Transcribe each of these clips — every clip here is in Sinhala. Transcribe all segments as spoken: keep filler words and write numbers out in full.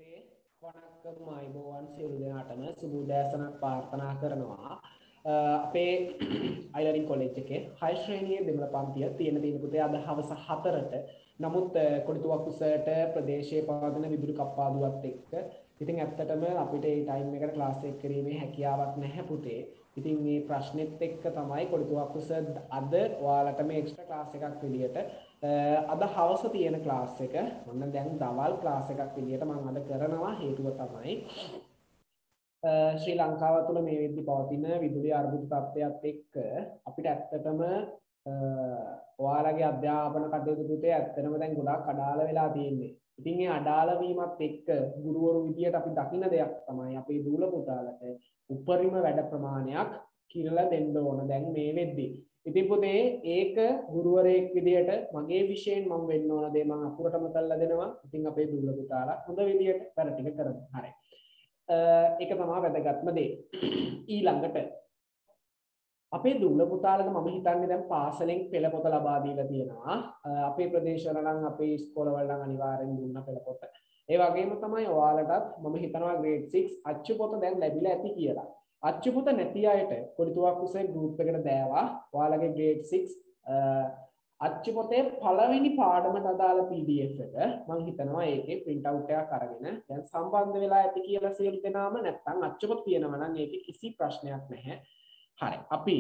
වණක්කම් අයිබෝවන් සියලු දෙනාටම සුබ උදෑසනක් ප්‍රාර්ථනා කරනවා. අපේ අයිලරින් කොලෙජ් එකේ හය ශ්‍රේණියේ දෙමළ පන්තිය තියෙන දින පුතේ අද හවස හතරට. නමුත් කොඩිතුවක්කුසට ප්‍රදේශයේ පවතින විදුලි කප්පාදුවත් එක්ක ඉතින් ඇත්තටම අපිට මේ ටයිම් එකට ක්ලාස් එක කිරීමේ හැකියාවක් නැහැ පුතේ. ඉතින් මේ ප්‍රශ්නෙත් එක්ක තමයි කොඩිතුවක්කුස අද ඔයාලට මේ එක්ස්ට්‍රා ක්ලාස් එකක් විදියට අද හවස තියෙන ක්ලාස් එක මොන්න දැන් දවල් ක්ලාස් එකක් විදියට මම අද කරනවා. හේතුව තමයි ශ්‍රී ලංකාව තුළ මේ වෙද්දි පවතින විදුලි අර්බුද තත්ත්වයක් එක්ක අපිට ඇත්තටම ඔයාලගේ අධ්‍යාපන කටයුතු පුතේ ඇත්තටම දැන් ගොඩාක් අඩාල වෙලා තියෙන්නේ. ඉතින් මේ අඩාල වීමත් එක්ක ගුරුවරු විදියට අපි දකින දෙයක් තමයි අපේ දූල පුතාලට උපරිම වැඩ ප්‍රමාණයක් කිරලා දෙන්න ඕන දැන් මේ වෙද්දි. ඉතින් පුතේ ඒක ගුරුවරයෙක් විදියට මගේ විෂයෙන් මම වෙන්න ඕන දේ මම අකුරටම කරලා දෙනවා. ඉතින් අපේ දූල පුතාලා හොඳ විදියට වැඩ ටික කරමු. හරි. ඒක තමයි වැදගත්ම දේ. ඊළඟට අපේ දූල පුතාලට මම හිතන්නේ දැන් පාසලෙන් පෙළ පොත ලබා දීලා තියෙනවා. අපේ ප්‍රදේශවල නම් අපේ ඉස්කෝලවල නම් අනිවාර්යෙන් දුන්න පෙළ පොත. ඒ වගේම තමයි ඔයාලටත් මම හිතනවා grade six අච්චු පොත දැන් ලැබිලා ඇති කියලා. අච්චු පොත නැති අයට කොඩිතුවක්කුසේ group එකට දෑවා. ඔයාලගේ grade six අච්චු පොතේ පළවෙනි පාඩමට අදාළ P D F එක මම හිතනවා ඒකේ print out එකක් අරගෙන දැන් සම්බන්ධ වෙලා ඇති කියලා සියලු දෙනාම නැත්තම් අච්චු පොත තියෙනවා නම් ඒකේ කිසි ප්‍රශ්නයක් නැහැ. හරි. අපි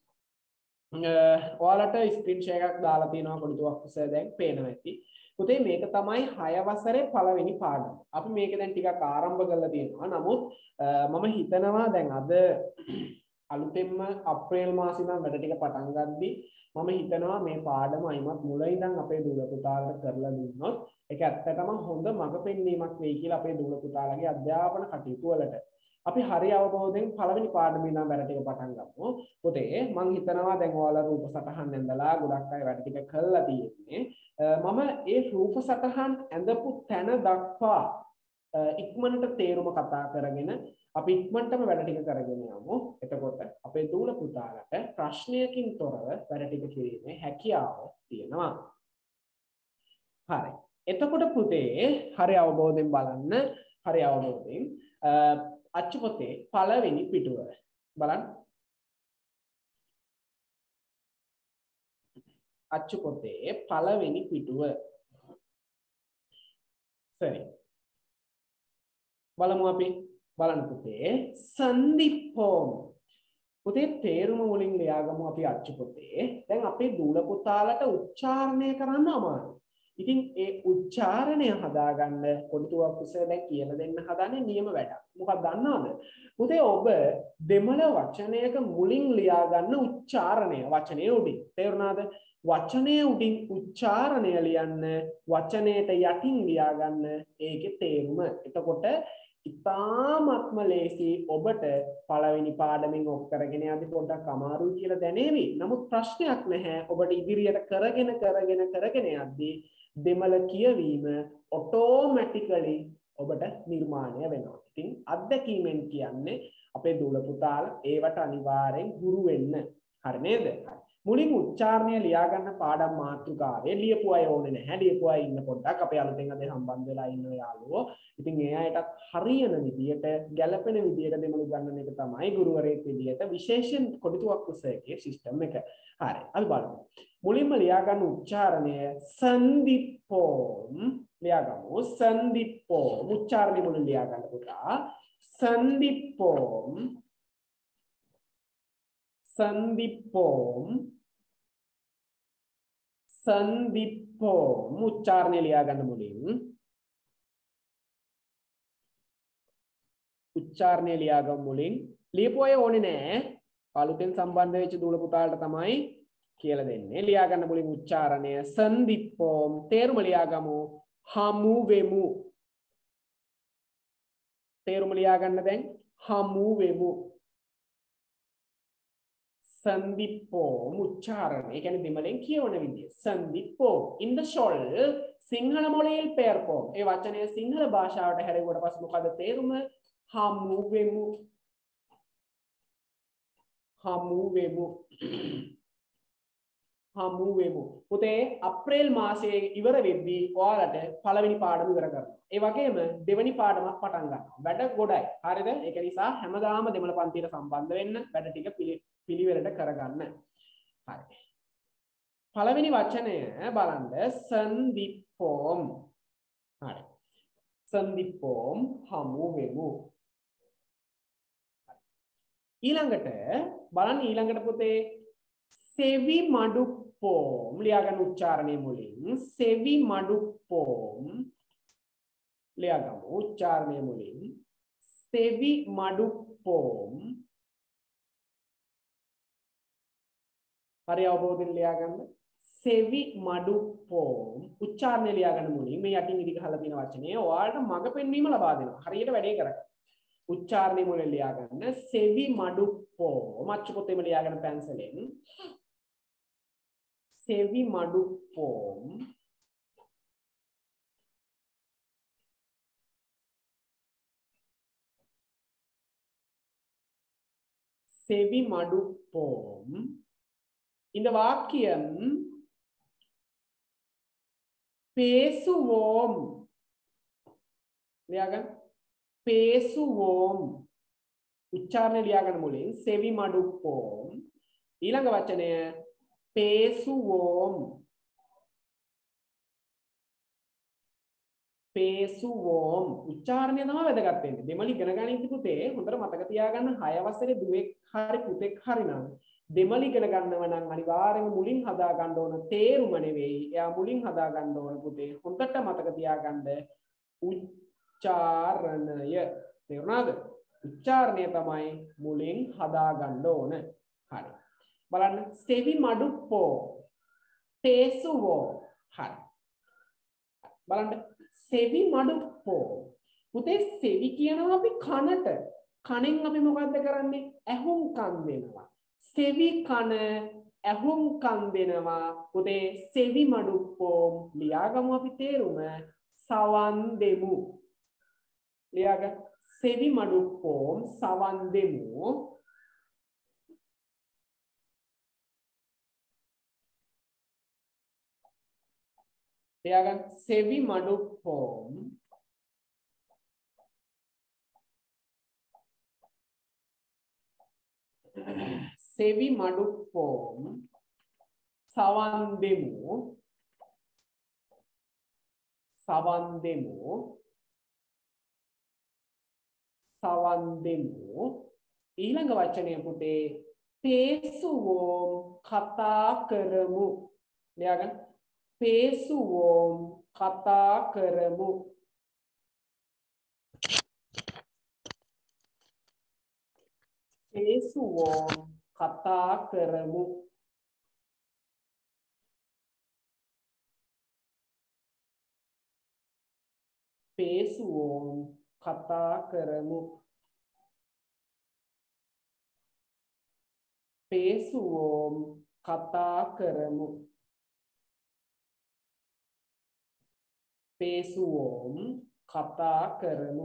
ඔයාලට ස්ක්‍රීන් ෂෙයා එකක් දාලා තියෙනවා කොඩිතුවක්කුසේ දැන් පේනවා ඇති. පුතේ මේක තමයි හය වසරේ පළවෙනි පාඩම. අපි මේක දැන් ටිකක් ආරම්භ කරලා තියෙනවා. නමුත් මම හිතනවා දැන් අද අලුතෙන්ම අප්‍රේල් මාසෙ ඉඳන් වැඩ ටික පටන් ගද්දී මම හිතනවා මේ පාඩම අයිමත් මුල ඉඳන් අපේ දූල පුතාලට කරලා දුන්නොත් ඒක ඇත්තටම හොඳ මඟ පෙන්වීමක් වෙයි කියලා අපේ දූල පුතාලගේ අධ්‍යාපන කටයුතු වලට. අපි හරි අවබෝධයෙන් පළවෙනි පාඩමේ ඉඳන් වැඩ ටික පටන් ගමු. පුතේ මම හිතනවා දැන් ඔයාලා රූප සටහන් ඇඳලා ගොඩක් අය වැඩ ටික කරලා තියෙන්නේ. මම ඒ රූප සටහන් ඇඳපු තැන දක්වා ඉක්මනට තේරුම කතා කරගෙන අපි ඉක්මනටම වැඩ ටික කරගෙන යමු. එතකොට අපේ දූල පුතාලට ප්‍රශ්නයකින් තොරව වැඩ ටික කිරීමේ හැකියාව තියෙනවා. හරි. එතකොට පුතේ හරි අවබෝධයෙන් බලන්න. හරි අවබෝධයෙන් අච්චු පොතේ පළවෙනි පිටුව බලන්න. අච්චු පොතේ පළවෙනි පිටුව. සරි. බලමු අපි බලන්න පුතේ සන්දිප්පෝම. පුතේ තේරුම වලින් ලියාගමු අපි අච්චු පොතේ. දැන් අපේ දූල පුතාලට උච්චාරණය කරන්න අමාරුයි. ඉතින් ඒ උච්චාරණය හදාගන්න කොඩිතුවක්කුසේ දැන් කියලා දෙන්න හදන්නේ නියම වැඩක්. මොකක්ද දන්නවද? පුතේ ඔබ දෙමළ වචනයක මුලින් ලියා ගන්න උච්චාරණය වචනේ උඩින්. තේරුණාද? වචනේ උඩින් උච්චාරණය ලියන්න වචනයට යටින් ලියා ගන්න ඒකේ තේරුම. එතකොට ඉතාමත්ම ලේසි ඔබට පළවෙනි පාඩමෙන් ඔක් කරගෙන යද්දි පොඩ්ඩක් අමාරුයි කියලා දැනේවි. නමුත් ප්‍රශ්නයක් නැහැ. ඔබට ඉදිරියට කරගෙන කරගෙන කරගෙන යද්දි දෙමළ කියවීම ඔටෝමැටිකලි ඔබට නිර්මාණය වෙනවා. ඉතින් අත්දැකීමෙන් කියන්නේ අපේ දූල පුතාලා ඒවට අනිවාර්යෙන් ගුරු වෙන්න. හරි නේද? මුලින් උච්චාරණය ලියා ගන්න පාඩම් මාතෘකාවේ ලියපු අය ඕනේ නැහැ. ලියපු අය ඉන්න පොඩ්ඩක් අපේ අලුතෙන් අද සම්බන්ධ වෙලා ඉන්න යාළුවෝ. ඉතින් ඒ අයටත් හරියන විදියට ගැළපෙන විදියට දෙමළ ගන්නන එක තමයි ගුරුවරයෙක් විදියට විශේෂයෙන් කොඩිතුවක්කුසේගේ සිස්ටම් එක. හරි. අපි බලමු. මුලින්ම ලියා ගන්න උච්චාරණය සන්දිප්පෝම් ලියා ගමු. සන්දිප්පෝම් උච්චාරණය මුලින් ලියා ගන්න පුතා. සන්දිප්පෝම් සන්දිප්පෝම් සන්දිප්පෝම් උච්චාරණය ලියා ගන්න මුලින් උච්චාරණය ලියා ගමු මුලින් ලියපු අය ඕනේ නෑ. අලුතෙන් සම්බන්ධ වෙච්ච දූල පුතාලට තමයි කියලා දෙන්නේ. ලියා ගන්න මුලින් උච්චාරණය සන්දිප්පෝම්. තේරුම ලියා ගමු හමු වෙමු. තේරුම ලියා ගන්න දැන් හමු වෙමු. සන්දිප්පෝම් උච්චාරණය. ඒ කියන්නේ දෙමළෙන් කියවන විදිය. සන්දිප්පෝම් in the shoal සිංහල මොළയിൽ පෙරපෝම්. ඒ වචනය සිංහල භාෂාවට හැරෙවුවට පස්සේ මොකද තේරුම? හමු වෙමු. හමු වෙමු. හමු වෙමු. පුතේ අප්‍රේල් මාසයේ ඉවර වෙද්දී ඔයාලට පළවෙනි පාඩම ඉවර කරනවා. ඒ වගේම දෙවෙනි පාඩමක් පටන් ගන්නවා. වැඩ ගොඩයි. හරිද? ඒක නිසා හැමදාම දෙමළ පන්තියට සම්බන්ධ වෙන්න වැඩ ටික පිළිවෙලට කරගන්න. හරි. පළවෙනි වචනය බලන්න සන්දිප්පෝම්. හරි. සන්දිප්පෝම් හමු වෙමු. ඊළඟට බලන්න ඊළඟට පුතේ සෙවි මඩුප්පෝම් ලියා ගන්න උච්චාරණය මුලින් සෙවි මඩුප්පෝම් ලියා ගමු උච්චාරණය මුලින් සෙවි මඩුප්පෝම් හරි අවබෝධයෙන් ලියා ගන්න සෙවි මඩුප්පෝම් උච්චාරණය ලියා ගන්න මුලින් මේ යටින් ඉදි ගහලා තියෙන වචනේ ඔයාලට මඟ පෙන්වීම ලබා දෙනවා හරියට වැඩේ කරගන්න උච්චාරණය මුලින් ලියා ගන්න සෙවි මඩුප්පෝම් අච්චු පොතේම ලියා ගන්න පැන්සලෙන් සෙවි මඩුප්පෝම් සෙවි මඩුප්පෝම් இந்த வாக்கியம் பேசுவோம் ලියා ගන්න பேசுவோம் උච්චාරණය ලියා ගන්න මුලින් සෙවි මඩුප්පෝම් ඊළඟ වචනය பேசுவோம் பேசுவோம் උච්චාරණය තමයි වැදගත් වෙන්නේ දෙමළ ඉගෙන ගන්න ඉති පුතේ හොඳට මතක තියාගන්න හය වසරේ දුවෙක් හරි පුතෙක් හරි නම් දෙමළ ඉගෙන ගන්නව නම් අනිවාර්යයෙන්ම මුලින් හදා ගන්න ඕන තේරුම නෙවෙයි එයා මුලින් හදා ගන්න ඕන පුතේ හොඳට මතක තියාගන්න උච්චාරණය තේරුණාද උච්චාරණය තමයි මුලින් හදා ගන්න ඕන හරි බලන්න සෙවි මඩුප්පෝ පේසුවෝ හරි බලන්න සෙවි මඩුප්පෝ පුතේ සෙවි කියනවා අපි කනට කනෙන් අපි මොකද්ද කරන්නේ ඇහුම්කන් දෙනවා සෙවි කන ඇහුම්කන් දෙනවා පුතේ සෙවි මඩුප්පෝම් ලියාගමු අපි තේරුම සවන් දෙමු ලියාගන්න සෙවි මඩුප්පෝම් සවන් දෙමු ලියාගන්න සෙවි මඩුප්පෝම් සෙවි මඩුප්පෝම් සවන් දෙමු සවන් දෙමු සවන් දෙමු ඊළඟ වචනය පුතේ පේසුවෝම් කතා කරමු ලියාගන්න පේසුවෝම් කතා කරමු පේසුවෝම් කතා කරමු පේසුවෝම් කතා කරමු පේසුවෝම් කතා කරමු පේසුවෝම් කතා කරමු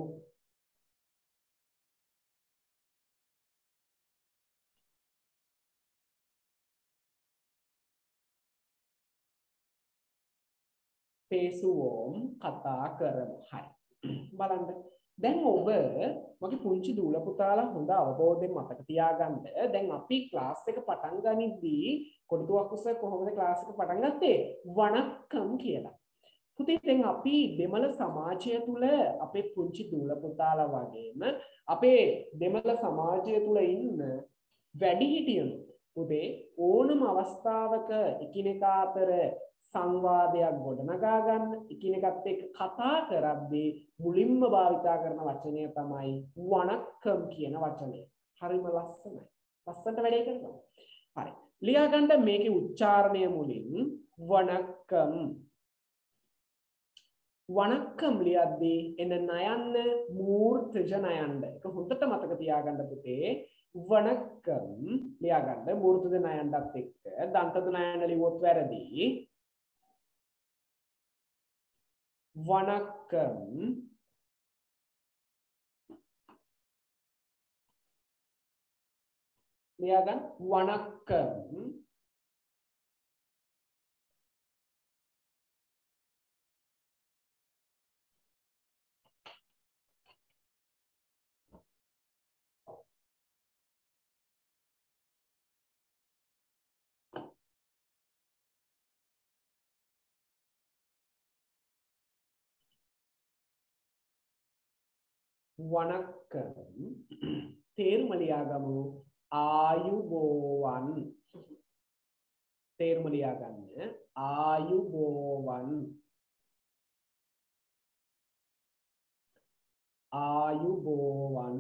පේසුවෝම් කතා කරමු හරි බලන්න දැන් ඔබ මගේ පුංචි දූල පුතාලා හොඳ අවබෝධයෙන් මතක තියාගන්න දැන් අපි ක්ලාස් එක පටන් ගනිද්දී කොටුවක් උස කොහොමද ක්ලාස් එක පටන් ගත්තේ වණක්කම් කියලා පුතේ දැන් අපි දෙමළ සමාජය තුල අපේ පුංචි දූල පුතාලා වගේම අපේ දෙමළ සමාජය තුල ඉන්න වැඩිහිටියන් පුතේ ඕනම අවස්ථාවක එකිනෙකා අතර සංවාදයක් ගොඩනගා ගන්න එකිනෙකත් එක්ක කතා කරද්දී මුලින්ම භාවිතා කරන වචනය තමයි වණක්කම් කියන වචනය. හරිම ලස්සනයි. ලස්සනට වැඩේ කරනවා. හරි. ලියා ගන්න මේකේ උච්චාරණය මුලින් වණක්කම් වණක්කම් ලියද්දී එන නයන්න මූර්තජ නයන්න. ඒක හොඳට මතක තියාගන්න පුතේ. වණක්කම් ලියා ගන්න මූර්තජ නයන්නත් එක්ක දන්තද නයන්න ලිව්වොත් වැරදි. வணக்கம் லியாகன் வணக்கம் වණක්කම් තේරුම ලියාගමු ආයුබෝවන් තේරුම ලියාගන්න ආයුබෝවන් ආයුබෝවන්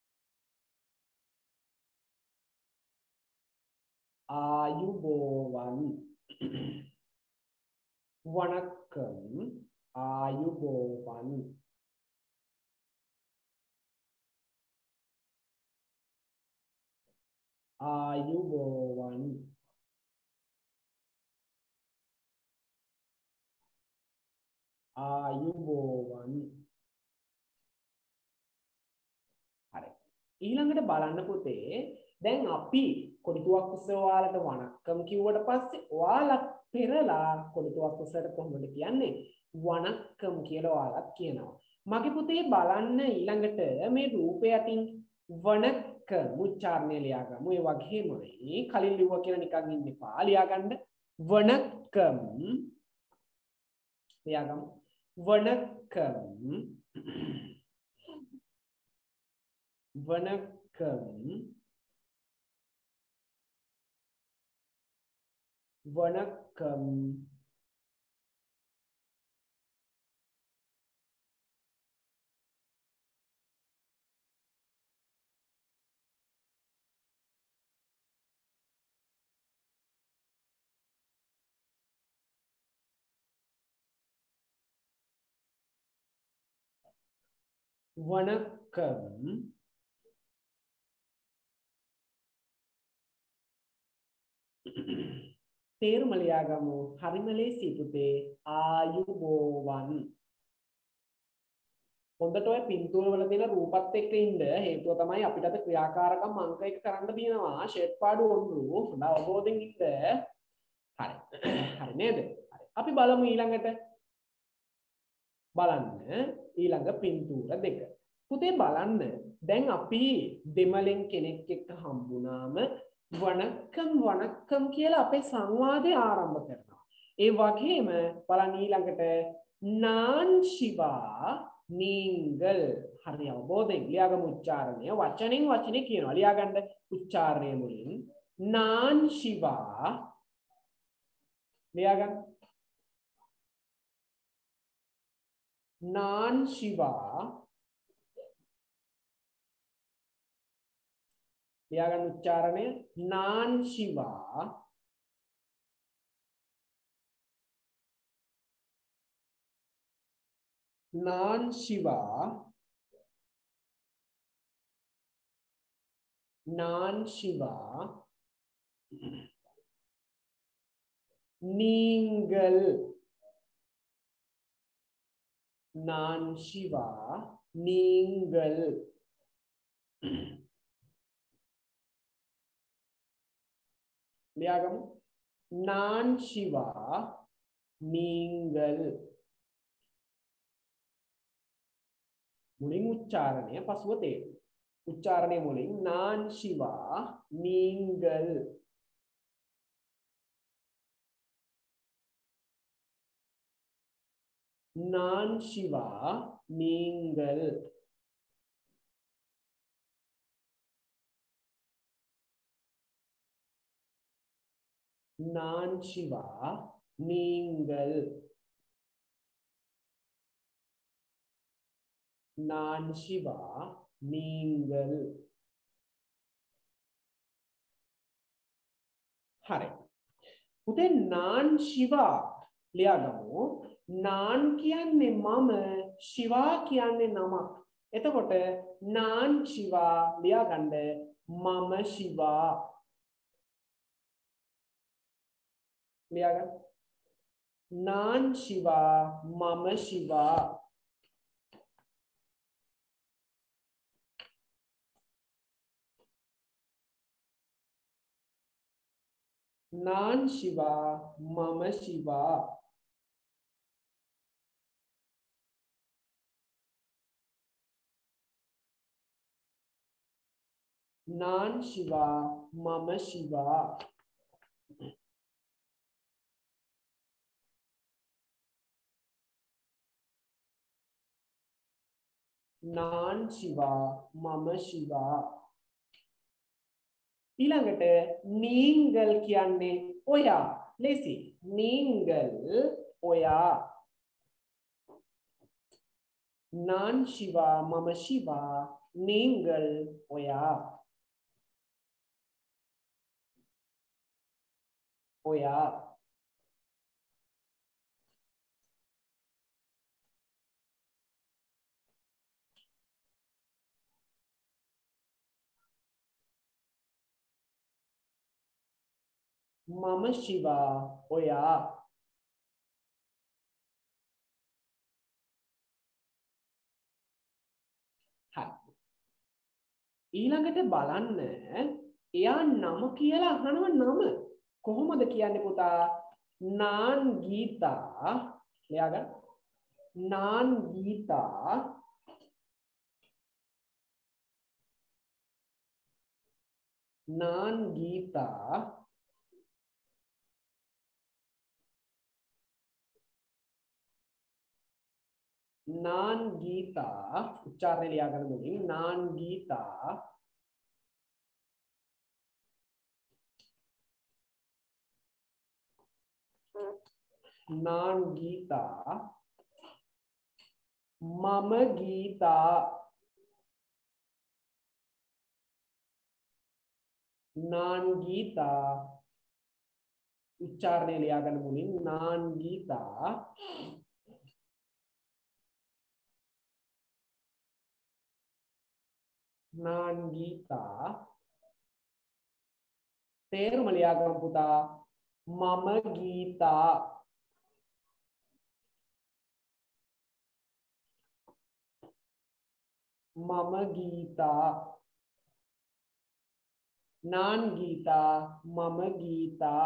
ආයුබෝවන් වණක්කම් ආයුබෝවන් ආයුබෝවන් ආයුබෝවන් හරි ඊළඟට බලන්න පුතේ දැන් අපි කොඩිතුවක් උස්සව ඔයාලට වණක්කම් කිව්වට පස්සේ ඔයාලා පෙරලා කොඩිතුවක් උස්සට කොහොමද කියන්නේ වණක්කම් කියලා ඔයාලත් කියනවා මගේ පුතේ බලන්න ඊළඟට මේ රූපය යටින් වණක්කම් උච්චාරණය ලියාගමු ඒ වගේමයි කලින් ලිව්වා කියලා නිකන් ඉන්න එපා ලියාගන්න වණක්කම් ලියාගමු වණක්කම් வணக்கம் வணக்கம் வணக்கம் තේරුම ලියාගමු හරිම ලේසි පුතේ ආයුබෝවන් හොඳට ඔය පින්තූර වල තියෙන රූපත් එක්ක ඉන්න හේතුව තමයි අපිට අද ක්‍රියාකාරකම් අංක එක කරන්න තියෙනවා ෂේප් පාඩු ඔන්නු හොඳ අවබෝධයෙන් ඉන්න හරි හරි නේද හරි අපි බලමු ඊළඟට බලන්න ඊළඟ පින්තූර දෙක පුතේ බලන්න දැන් අපි දෙමළෙන් කෙනෙක් එක්ක හම්බුනාම වණක්කම් වණක්කම් කියලා අපේ සංවාදය ආරම්භ කරනවා. ඒ වගේම බලන්න ඊළඟට නාන් ශිවා නිංගල් හරි අවබෝධයෙන් ලියාගමු උච්චාරණය වචනෙන් වචනේ කියනවා. ලියාගන්න උච්චාරණය මුලින් නාන් ශිවා ලියාගන්න නාන් ශිවා ලියාගන්න උච්චාරණය නාන් ශිවා නාන් ශිවා නාන් ශිවා නිංගල් නාන් ශිවා නිංගල් ලියාගමු නාන් ශිවා නිංගල් මුලින් උච්චාරණය පසුව තේරුම උච්චාරණය මුලින් නාන් ශිවා නිංගල් නාන් ශිවා නිංගල් නාන් ශිවා නිංගල් නාන් ශිවා නිංගල් හරි පුතේ නාන් ශිවා ලියාගමු නාන් කියන්නේ මම ශිවා කියන්නේ නමක් එතකොට නාන් ශිවා ලියාගන්න මම ශිවා ලියාගන්න නාන් ශිවා මම ශිවා නාන් ශිවා මම ශිවා නාන් ශිවා මම ශිවා නාන් ශිවා මම ශිවා ඊළඟට නීංගල් කියන්නේ ඔයා ලේසි නීංගල් ඔයා නාන් ශිවා මම ශිවා නීංගල් ඔයා ඔයා මම ශිවා ඔයා හරි ඊළඟට බලන්න එයා නම කියලා අහනවා නම කොහොමද කියන්නේ පුතා නාන් ගීතා ලියාගන්න නාන් ගීතා නාන් ගීතා නාන් ගීතා උච්චාරණය ලියාගන්න මුලින් නාන් ගීතා නාන් ගීතා මම ගීතා නාන් ගීතා උච්චාරණය ලියාගන්න මුලින් නාන් ගීතා නාන් ගීතා තේරුම ලියාගන්න පුතා මම ගීතා මම ගීතා නාන් ගීතා මම ගීතා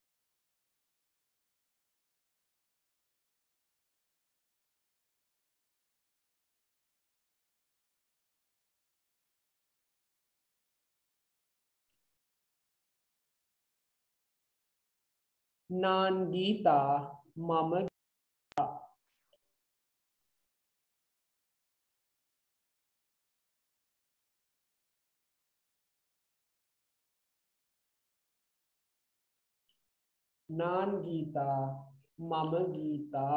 නාන් ගීතා මම නාන් ගීතා මම ගීතා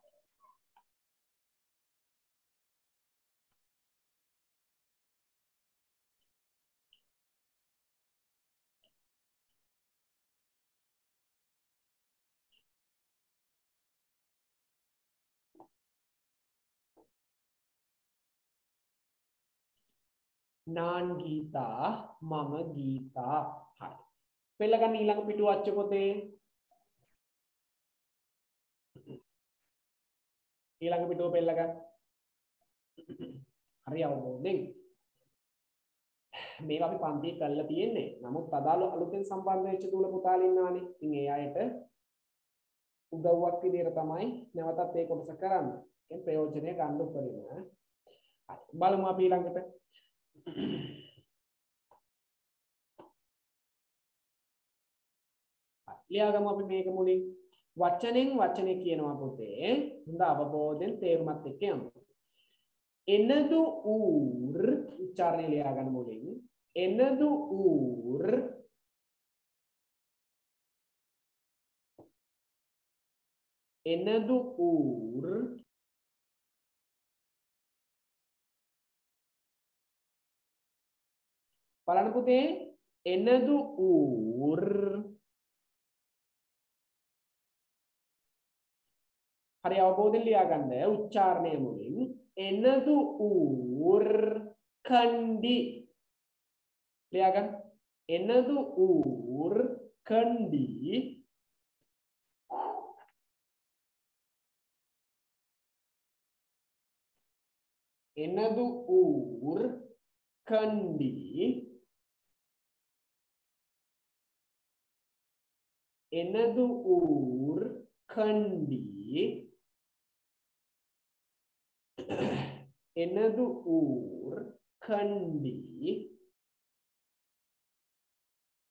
නාන් ගීතා මම ගීතා හරි පෙළ ගන්න ඊළඟ පිටුව අච්චු පොතේ ඊළඟ පිටුව පෙළ ගන්න හරි අවබෝධයෙන් මේවා අපි පන්තියේ කරලා තියෙන්නේ නමුත් අදාළ අලුතෙන් සම්බන්ධ වෙච්ච දූල පුතාලා ඉන්නවානේ ඉතින් ඒ අයට උදව්වක් විදියට තමයි නැවතත් ඒ කොටස කරන්න ඒ ප්‍රයෝජනය ගන්න උපරිම හරි බලමු අපි ඊළඟට ලියාගමු අපි මේක මුලින් වචනෙන් වචනේ කියනවා පුතේ හොඳ අවබෝධයෙන් තේරුමත් එක්ක යමු එනදු ඌර් උච්චාරණය ලියාගන්න මුලින් එනදු ඌර් එනදු ඌර් බලන්න පුතේ එනදු ඌර් හරි අවබෝධයෙන් ලියාගන්න උච්චාරණය මුලින් එනදු ඌර් කණ්ඩි ලියාගන්න එනදු ඌර් කණ්ඩි එනදු ඌර් කණ්ඩි එනදු ඌර් කණ්ඩි එනදු ඌර් කණ්ඩි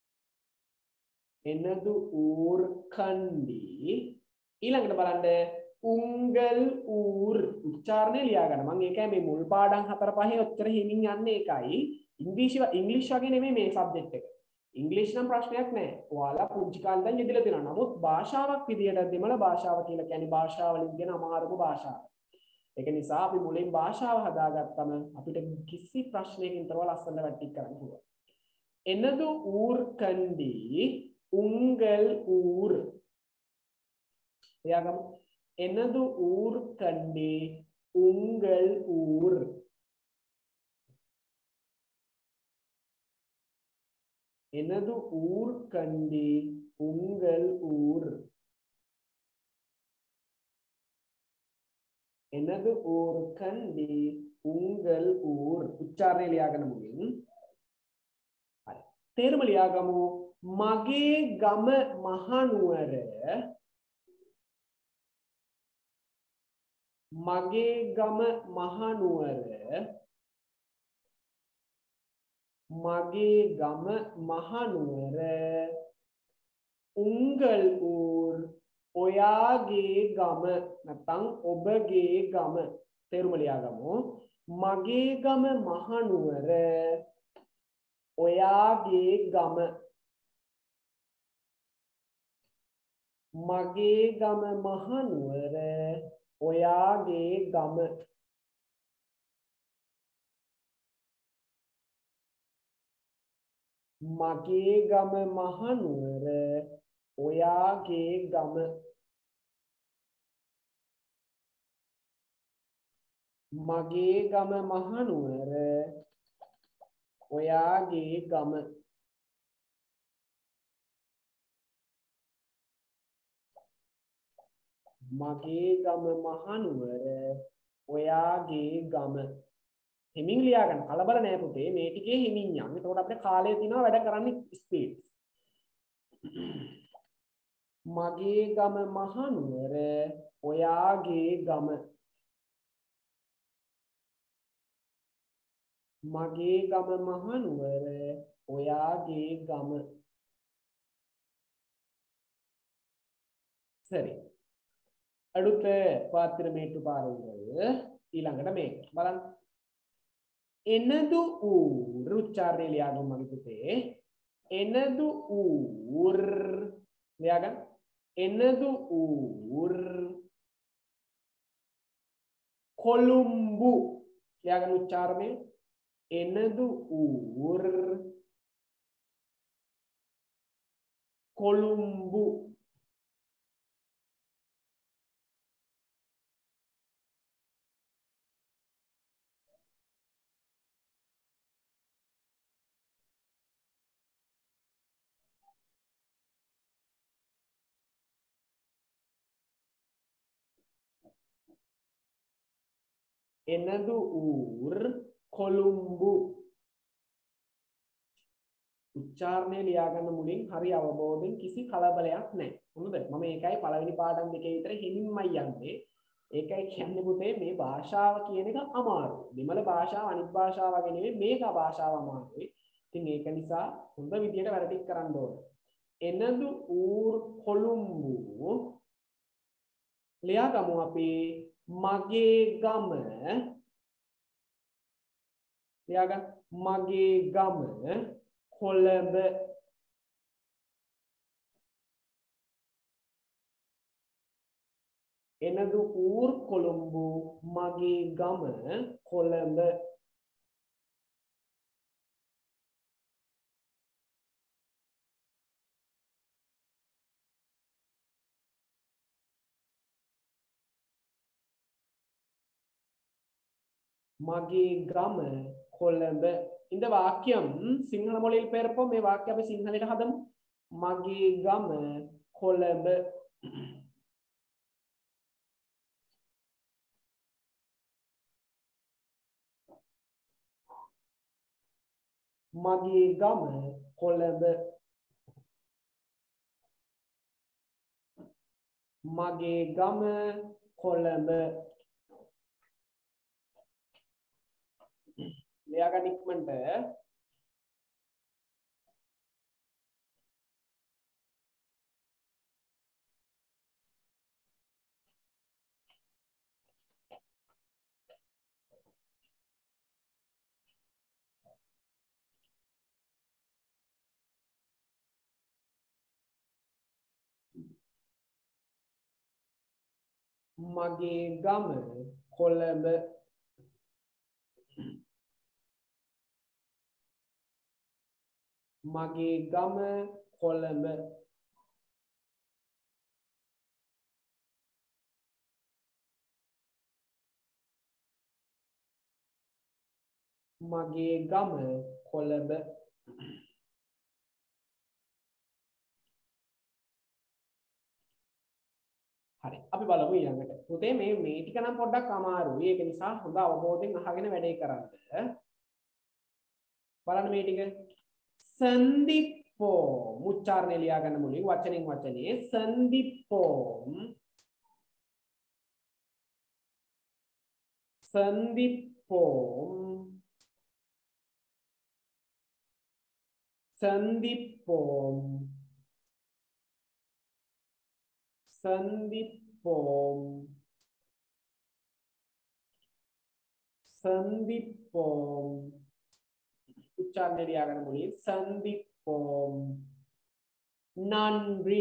එනදු ඌර් කණ්ඩි ඊළඟට බලන්න උංගල් ඌර් උච්චාරණය ලියා ගන්න. මම ඒකයි මේ මුල් පාඩම් හතර පහේ ඔච්චර හිමින් යන්නේ ඒකයි. ඉංග්‍රීසි ඉංග්‍රීසි වගේ නෙමෙයි මේ සබ්ජෙක්ට් එක. ඉංග්‍රීසි නම් ප්‍රශ්නයක් නැහැ. ඔයාලා පුංචි කාලේ ඉඳන් යෙදලා තියෙනවා. නමුත් භාෂාවක් විදියට දෙමළ භාෂාව කියලා කියන්නේ භාෂාවලින් දෙන අමාරුම භාෂාව. ඒක නිසා අපි මුලින් භාෂාව හදාගත්තම අපිට කිසි ප්‍රශ්නයකින් තොරව ලස්සනට වැටික් කරන්න පුළුවන්. එනදු ඌර්කණ්ඩි උංගල් ඌර් එයාගම එනදු ඌර්කණ්ඩි උංගල් ඌර් එනදු ඌර්කණ්ඩි උංගල් ඌර් එනදු ඌර්කණ්ඩි උංගල් ඌර් උච්චාරණය ලියාගන්න මුලින් හරි තේරුම ලියාගමු මගේ ගම මහනුවර මගේ ගම මහනුවර මගේ ගම මහනුවර උංගල් ඌර් ඔයාගේ ගම නැත්නම් ඔබගේ ගම තේරුම ලියාගමු මගේ ගම මහනුවර ඔයාගේ ගම මගේ ගම මහනුවර ඔයාගේ ගම මගේ ගම මහනුවර ඔයාගේ ගම මගේ ගම මහනුවර ඔයාගේ ගම මගේ ගම මහනුවර ඔයාගේ ගම හිමින් ලියා ගන්න කලබල නෑ පුතේ මේ ටිකේ හිමින් යන්න. එතකොට අපිට කාලය තියෙනවා වැඩ කරන්න ස්පීඩ්. මගේ ගම මහනුවර ඔයාගේ ගම මගේ ගම මහනුවර ඔයාගේ ගම சரி அடுத்த பாத்திரமேட்டு பாருங்கள் ඊළඟට මේක බලන්න එනදු ඌර් උච්චාරණය ලියාගමු මගේ පුතේ එනදු ඌර් ලියාගන්න එනදු ඌර් කොළුම්බු ලියාගන්න උච්චාරණය එනදු ඌර් කොළුම්බු එනදු ඌර් කොළුම්බු උච්චාරණය ලියා ගන්න මුලින් හරි අවබෝධයෙන් කිසි කලබලයක් නැහැ. හොඳද? මම ඒකයි පළවෙනි පාඩම් දෙකේ විතර හිමින්මයි යන්නේ. ඒකයි කියන්නේ පුතේ මේ භාෂාව කියන එක අමාරුයි. දෙමළ භාෂාව අනිත් භාෂාව වගේ නෙවෙයි මේක භාෂාව අමාරුයි. ඉතින් ඒක නිසා හොඳ විදියට වැඩ කරන්න ඕනේ. එනදු ඌර් කොළුම්බු ලියා ගමු අපි මගේ ගම ලියා ගන්න මගේ ගම කොළඹ එනදු ඌර් කොළුම්බු මගේ ගම කොළඹ මගේ ගම කොළඹ இந்த வாக்கியம் சிங்கள மொழியில் பெயர்ப்போம் මේ වාක්‍ය අපි සිංහලට හදමු මගේ ගම කොළඹ මගේ ගම කොළඹ මගේ ගම කොළඹ ලියා ගන්න ඉක්මනට මගේ ගම කොළඹ මගේ ගම කොළඹ මගේ ගම කොළඹ හරි අපි බලමු ඊළඟට පුතේ මේ මේ ටික නම් පොඩ්ඩක් අමාරුයි ඒක නිසා හොඳ අවබෝධයෙන් අහගෙන වැඩේ කරන්න බලන්න මේ ටික සන්දිප්පෝම් උච්චාරණය ලියා ගන්න මුලින් වචනෙන් වචනේ සන්දිප්පෝම් සන්දිප්පෝම් සන්දිප්පෝම් සන්දිප්පෝම් සන්දිප්පෝම් උච්චාරණය ලියා ගන්න මුලින් සන්දිප්පෝම් නන්රි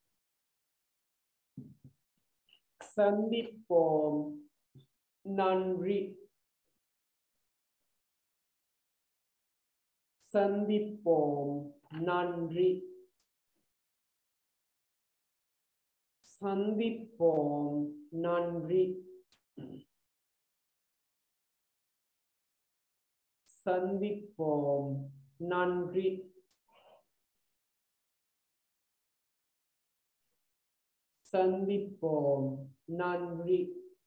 සන්දිප්පෝම් නන්රි சந்திப்போம் நன்றி சந்திப்போம் நன்றி சந்திப்போம் நன்றி சந்திப்போம் நன்றி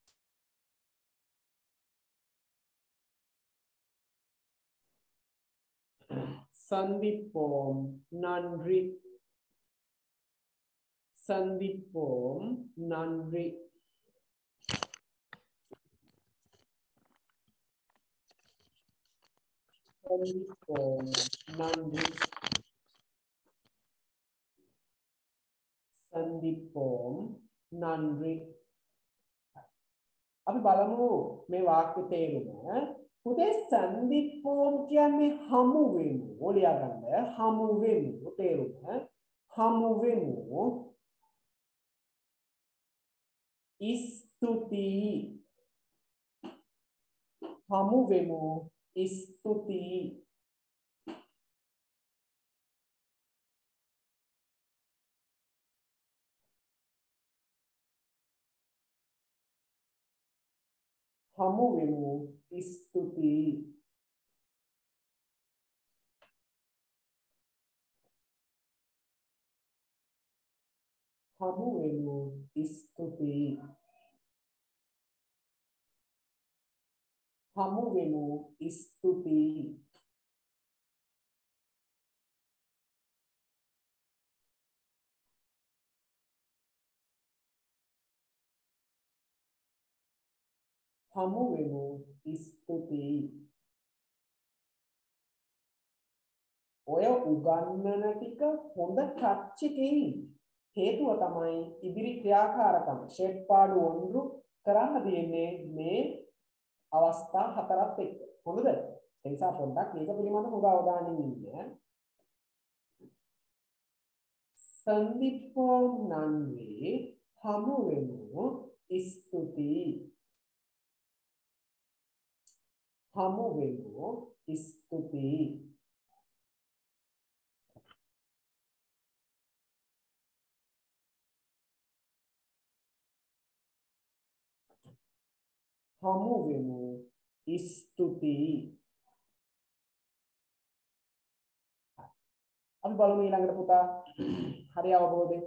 சந்திப்போம் நன்றி சந்திப்போம் நன்றி சந்திப்போம் நன்றி சந்திப்போம் நன்றி අපි බලමු මේ වාක්‍ය තේරුම පුතේ සන්දිප්පෝම් කියන්නේ හමු වෙමු ඔලියා ගන්න හමු වෙමු තේරුම හමු වෙමු ස්තුතියි හමු වෙමු ස්තුතියි හමු වෙමු ස්තුතියි හමු වෙමු ස්තුතියි හමු වෙමු ස්තුතියි හමු වෙමු ස්තුතියි ඔය උගන්වන ටික හොඳ ටච් එකේ හේතුව තමයි ඉදිරි ක්‍රියාකාරකම් ෂේප්පාඩු ඔන්රු කරන්න තියෙන්නේ මේ අවස්ථා හතරත් එක්ක හොඳද ඒ නිසා පොඩ්ඩක් මේක පිළිබඳව හොඳ අවධානයෙන් ඉන්න සන්දිප්පෝම් නන්රි හමු වෙමු ස්තුතියි හමු වෙමු ස්තුතියි හමු වෙමු ස්තුතියි අපි බලමු ඊළඟට පුතා හරි අවබෝධයෙන්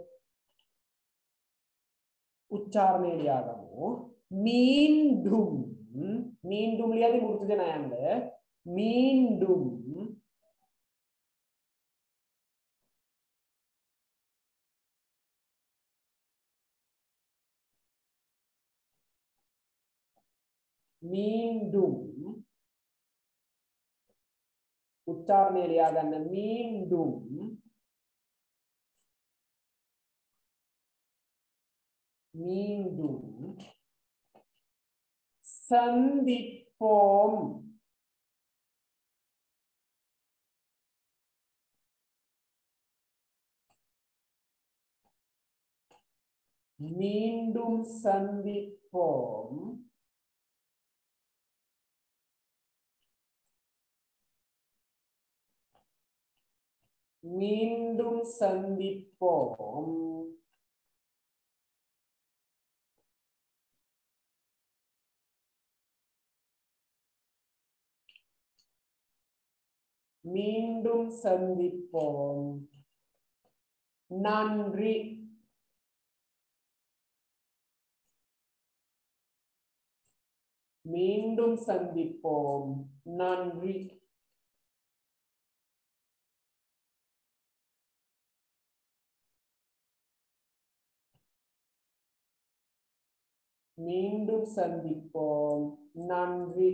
උච්චාරණය ලියා ගමු මීන්දුම් මීන්දුම් ලියදී මුරුතු දෙන යන්න මීන්දුම් மீண்டும் උච්චාරණය ලියා ගන්න மீண்டும் மீண்டும் சந்திப்போம் மீண்டும் சந்திப்போம் மீண்டும் சந்திப்போம் மீண்டும் சந்திப்போம் நன்றி மீண்டும் சந்திப்போம் நன்றி மீண்டும் சந்திப்போம் நன்றி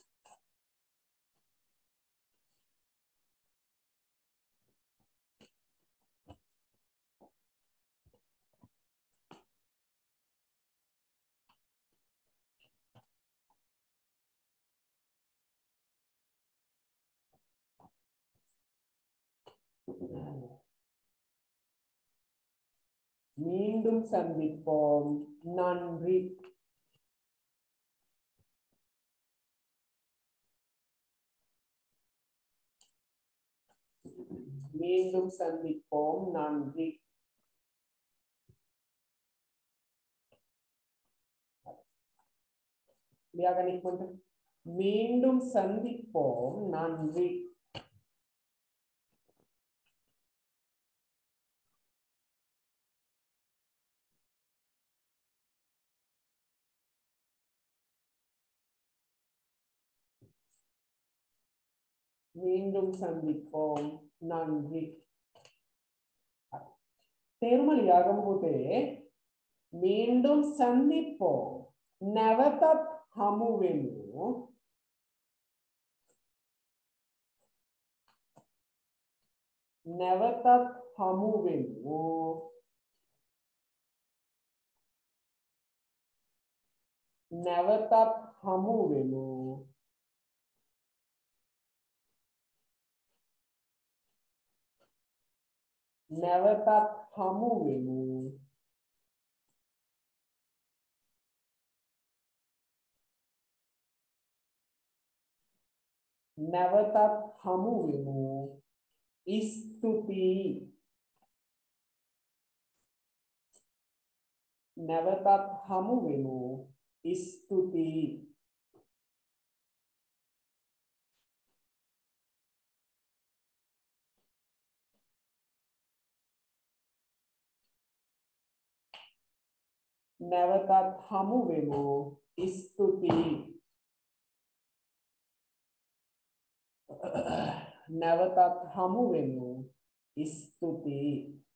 மீண்டும் சந்திப்போம் நன்றி மீண்டும் சந்திப்போம் நன்றி மீண்டும் சந்திப்போம் நன்றி மீண்டும் சந்திப்போம் நன்றி තේරුම ලියාගමු පුතේ மீண்டும் சந்திப்போம் නැවතත් හමු වෙමු නැවතත් හමු වෙමු නැවතත් හමු වෙමු නැවතත් හමු වෙමු නැවතත් හමු වෙමු ස්තුතියි නැවතත් හමු වෙමු ස්තුතියි නැවතත් හමු වෙමු ස්තුතියි නැවතත් හමු වෙමු ස්තුතියි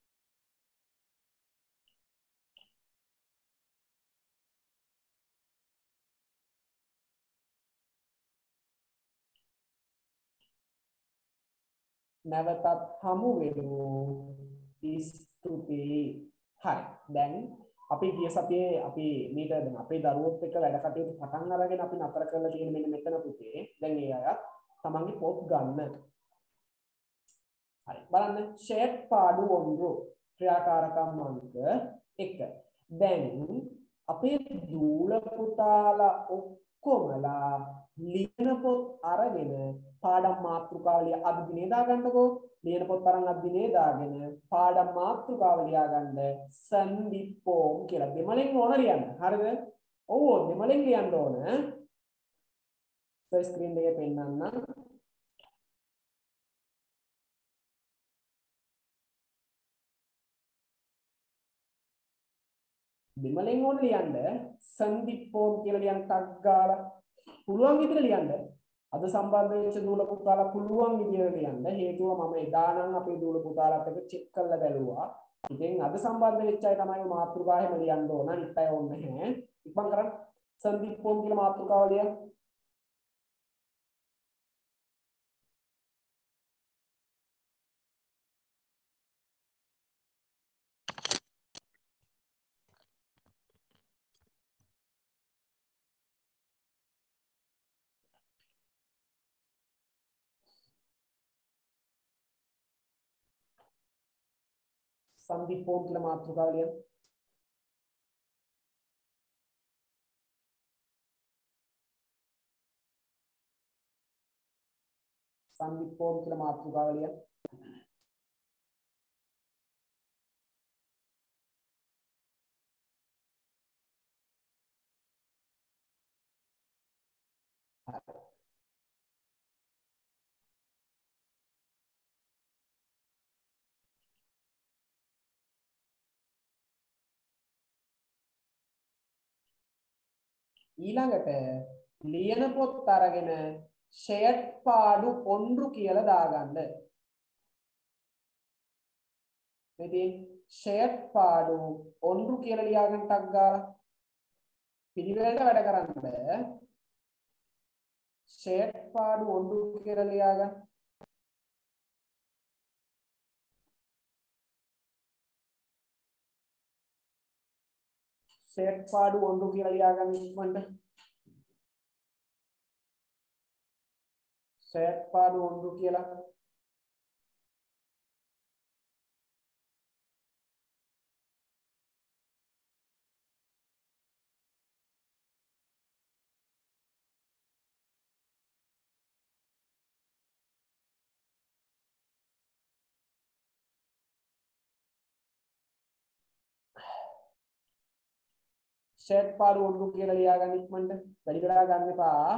නැවතත් හමු වෙමු ස්තුතියි හරි දැන් අපි ගිය සතියේ අපි මේක දැන් අපේ දරුවොත් එක්ක වැඩ කටයුතු පටන් අරගෙන අපි නතර කරලා තියෙන මෙන්න මෙතන පුතේ දැන් ඒ අය තමන්ගේ පොත් ගන්න හරි බලන්න ෂේප් පාඩු ඔன்று ක්‍රියාකාරකම් අංක එක දැන් අපේ දූල පුතාලා ඔක්කොමලා ලියන පොත් අරගෙන පාඩම් මාතෘකාව ලිය අද දිනේ දාගන්නකෝ ලියන පොත් අරන් අද දිනේ දාගෙන පාඩම් මාතෘකාව ලියා ගන්න සන්දිප්පෝම් කියලා දෙමළෙන් ඕන ලියන්න හරිද ඔව් දෙමළෙන් ලියන්න ඕන සර් ස්ක්‍රීන් එකේ පෙන්නන්න දෙමළෙන් ඕන ලියන්න සන්දිප්පෝම් කියලා ලියන්න ටක් ගාලා පුළුවන් විදිහට ලියන්න අද සම්බන්ධ වෙච්ච දූල පුතාලා පුළුවන් විදිහට ලියන්න හේතුව මම එදා නම් අපේ දූල පුතාලාත් එක්ක චෙක් කරලා බැලුවා ඉතින් අද සම්බන්ධ වෙච්ච අය තමයි මාතෘකාවෙම ලියන්න ඕන අනිත් අය ඕනේ නැහැ ඉක්මන් කරන්න සන්දිප්පෝම් කියලා මාතෘකාව ලියන්න සන්දිප්පෝම් කියලා මාතෘකාව ලියන්න සංවිප්පෝම් කියලා මාතෘකාව ලියන්න. ඊළඟට ලියන පොත් අරගෙන ෂෙයර්ඩ් පාඩු ඔන්රු කියලා දාගන්න. ඉතින් ෂෙයර්ඩ් පාඩු ඔන්රු කියලා ලියාගෙන ටක් ගාලා පිළිවෙලට වැඩ කරන්න. ෂෙයර්ඩ් පාඩු ඔන්රු කියලා ලියාගන්න. ෂෙයර්ඩ් පාඩු ඔන්රු කියලා ලියාගන්න ඉක්මනට. ෂෙයර්ඩ් පාඩු ඔන්රු කියලා ෂෙයර්ඩ් පාඩු ඔන්රු කියලා ලියාගන්න ඉක්මනට. වැඩි වෙලා ගන්න එපා.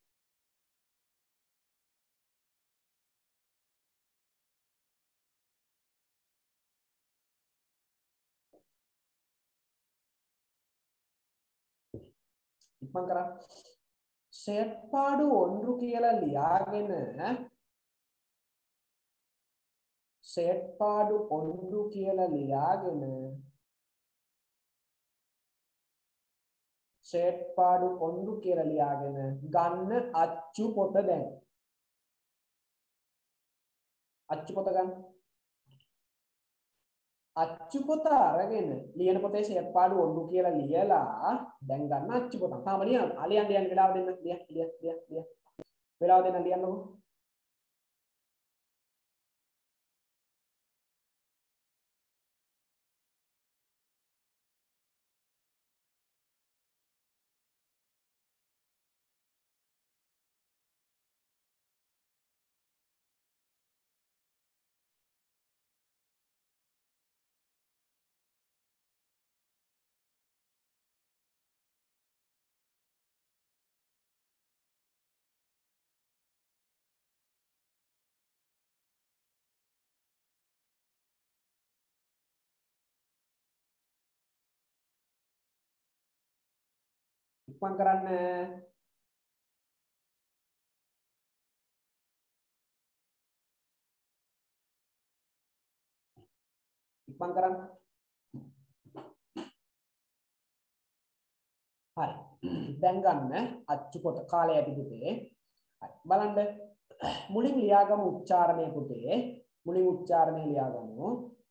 ඉක්මන් කරා. ෂෙයර්ඩ් පාඩු ඔන්රු කියලා ලියාගෙන ෂෙයර්ඩ් පාඩු ඔන්රු කියලා ලියාගෙන ෂෙයර්ඩ් පාඩු ඔන්රු කියලා ලියාගෙන ගන්න අච්චු පොත දැන්. අච්චු පොත ගන්න. අච්චු පොත අරගෙන ලියන පොතේ ෂෙයර්ඩ් පාඩු ඔන්රු කියලා ලියලා දැන් ගන්න අච්චු පොත. තාම ලියන්න. අලියන්න ලියන්න වෙලාව දෙන්න. ලිය ලිය ලිය ලිය. වෙලාව දෙන්න ලියන්නකො. ඉක්මන් කරන්න. ඉක්මන් කරන්න. හරි. දැන් ගන්න අච්චු පොත කාලය ඇති පුතේ. හරි. බලන්න මුලින් ලියාගමු උච්චාරණය පුතේ. මුලින් උච්චාරණය ලියාගමු.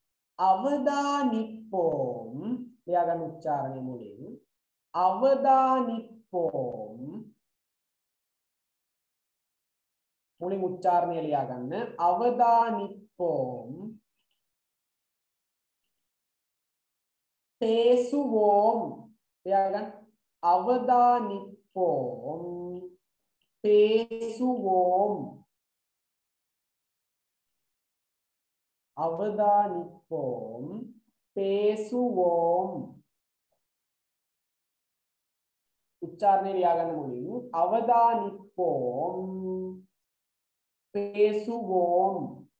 අවදානිප්පෝම් ලියාගන්න උච්චාරණය මුලින්. අවදානිප්පෝම් මුලින් උච්චාරණය ලියාගන්න. අවදානිප්පෝම් පේසුවෝම් ලියාගන්න. අවදානිප්පෝම් පේසුවෝම් අවදානිප්පෝම් පේසුවෝම් උච්චාරණය ලියාගන්න මුලින්. අවදානිප්පෝම් පේසුවෝම්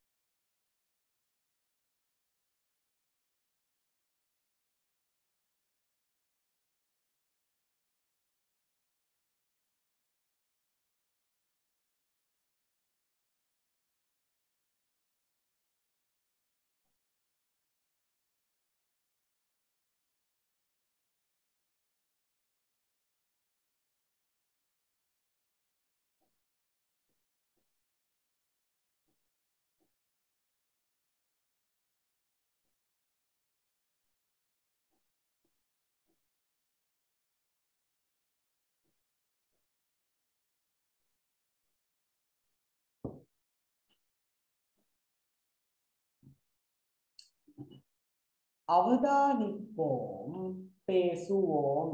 අවදානිප්පෝම් පේසුවෝම්.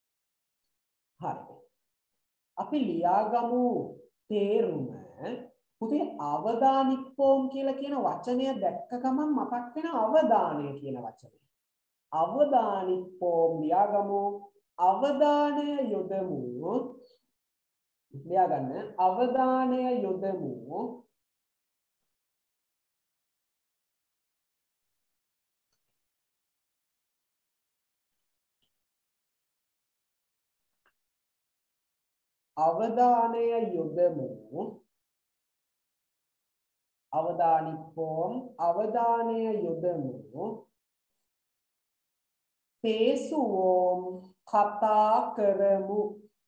හරි. අපි ලියාගමු තේරුම පුතේ අවදානිප්පෝම් කියලා කියන වචනය දැක්ක ගමන් මතක් වෙන අවදානය කියන වචනේ. අවදානිප්පෝම් ලියාගමු. අවදානය යොදමු. ලියාගන්න. අවදානය යොදමු. අවදානය යොදමු. අවදානිප්පෝම් අවදානය යොදමු. තේසුවෝම් කතා කරමු.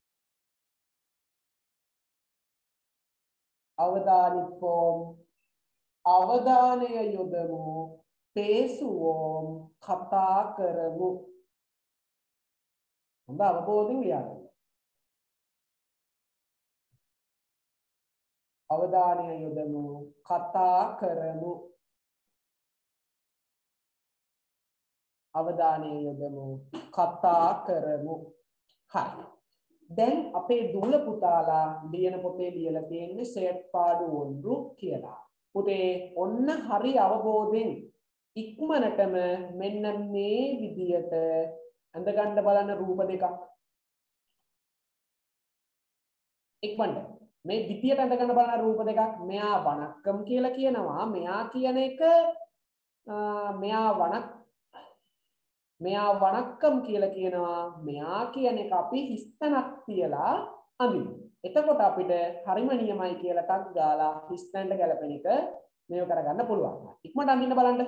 අවදානිප්පෝම් අවදානය යොදමු. තේසුවෝම් කතා කරමු. හොඳ අවබෝධයෙන් ලියන්න. අවධානය යොදමු. කතා කරමු. අවධානය යොදමු. කතා කරමු. හරි. දැන් අපේ දුල පුතාලා ලියන පොතේ ලියලා තියෙන්නේ සෙට් පාඩු ඔன்று කියලා. පුතේ ඔන්න හරි අවබෝධයෙන් ඉක්මනටම මෙන්න මේ විදියට අඳ ගන්න බලන්න රූප දෙකක්. ඉක්මනට මේ විදියට අඳ ගන්න බලන රූප දෙකක්. මෙයා වණක්කම් කියලා කියනවා. මෙයා කියන එක මෙයා වණක් මෙයා වණක්කම් කියලා කියනවා. මෙයා කියන එක අපි හිස්තනක් තියලා අඳිමු. එතකොට අපිට හරිම නියමයි කියලා ටක් ගාලා හිස්තනට ගැලපෙන එක මේව කරගන්න පුළුවන්. ඉක්මනට අඳින්න බලන්න.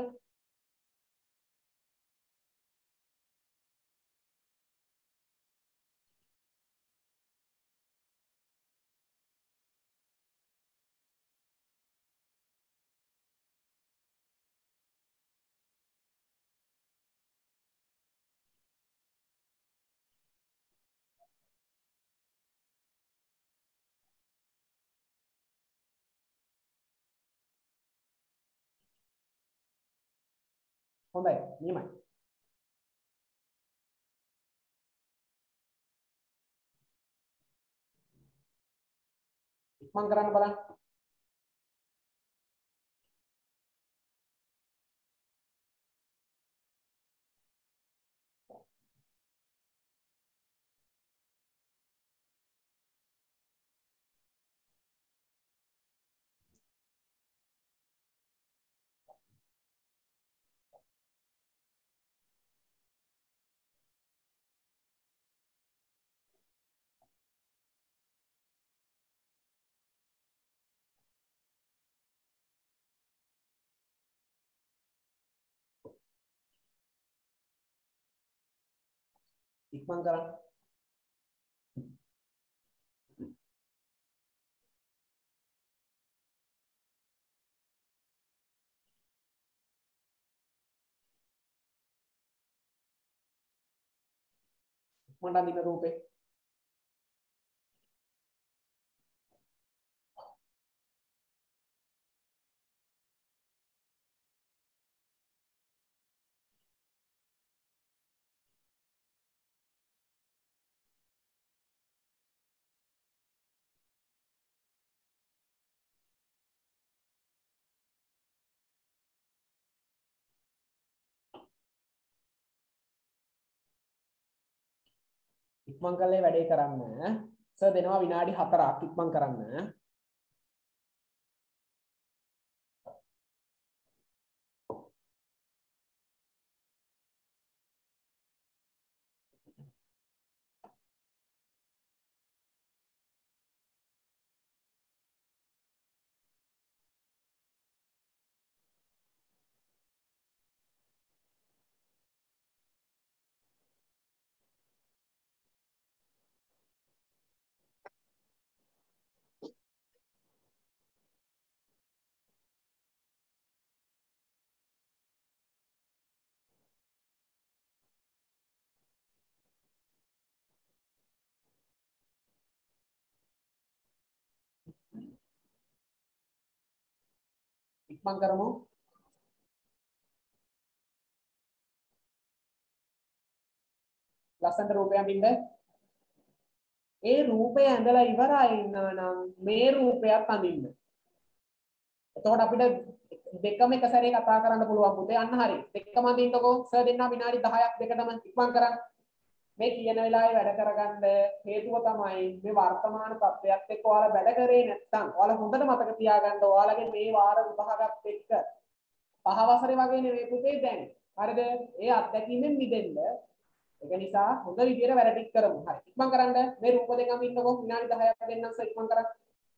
හොඳයි නියමයි. ඉක්මන් කරන්න බලන්න. ඉක්මන් කරන්න. ඉක්මනට අඳින රූපේ. ඉක්මන් කළේ වැඩේ කරන්න. සර් දෙනවා විනාඩි හතරක් ඉක්මන් කරන්න. ඉක්මන් කරමු. ලස්සනට රූපය අඳින්න. ඒ රූපය ඇඳලා ඉවරයි නම් මේ රූපයත් අඳින්න. එතකොට අපිට දෙකම එක සැරේ කතා කරන්න පුළුවන් පුතේ. අන්න හරි. දෙකම අඳින්නකෝ. සර් දෙන්නා විනාඩි දහයක් දෙකටම ඉක්මන් කරන්න. මේ කියන වෙලාවේ වැඩ කරගන්න හේතුව තමයි මේ වර්තමාන තත්ත්වයක් එක්ක ඔයාලා වැඩ කරේ නැත්නම් ඔයාලා හොඳට මතක තියාගන්න ඔයාලගේ මේ වාර විභාගات එක්ක පහ වසරේ වගේ නෙවෙයි පුතේ දැන්. හරිද? ඒ අත්දැකීමෙන් මිදෙන්න. ඒක නිසා හොඳ විදියට වැඩ ටික කරමු. හරි. ඉක්මන් කරන්න. මේ රූප දෙකම ඉන්නකෝ. විනාඩි දහයක් දෙන්නම් සර් ඉක්මන් කරන්න.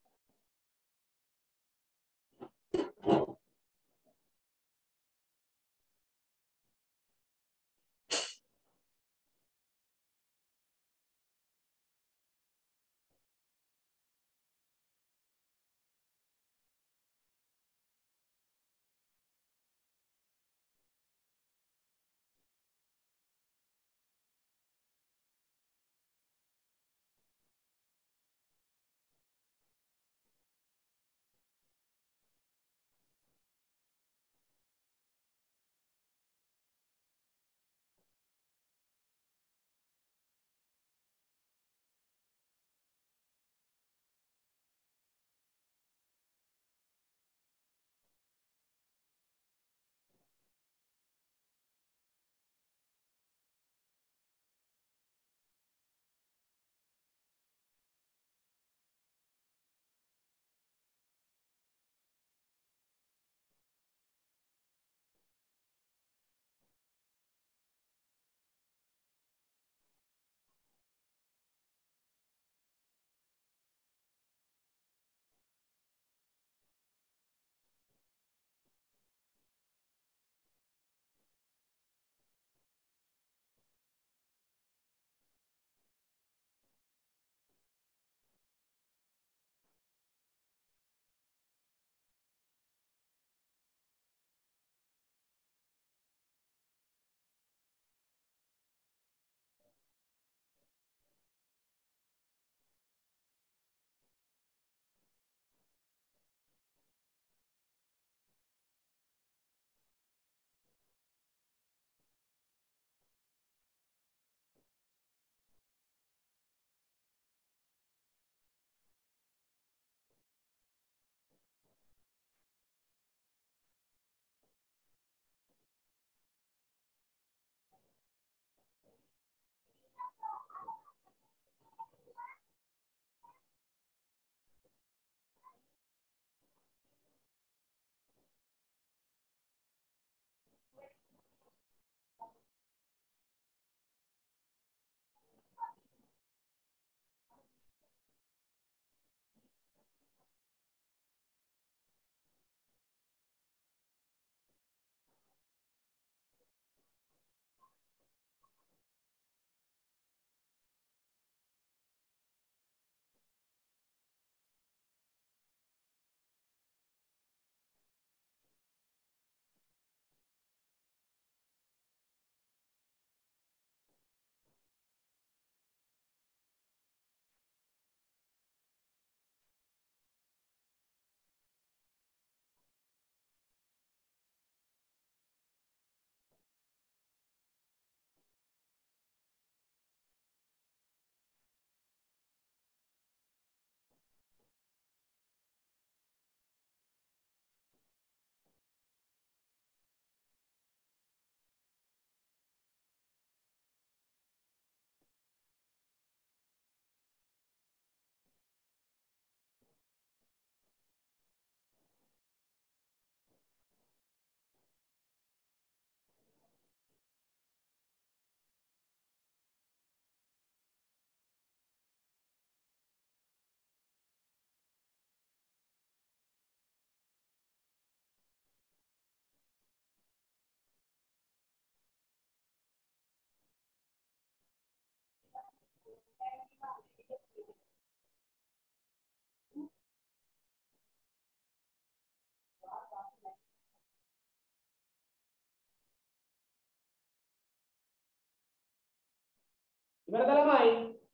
ඉවරද ළමයි?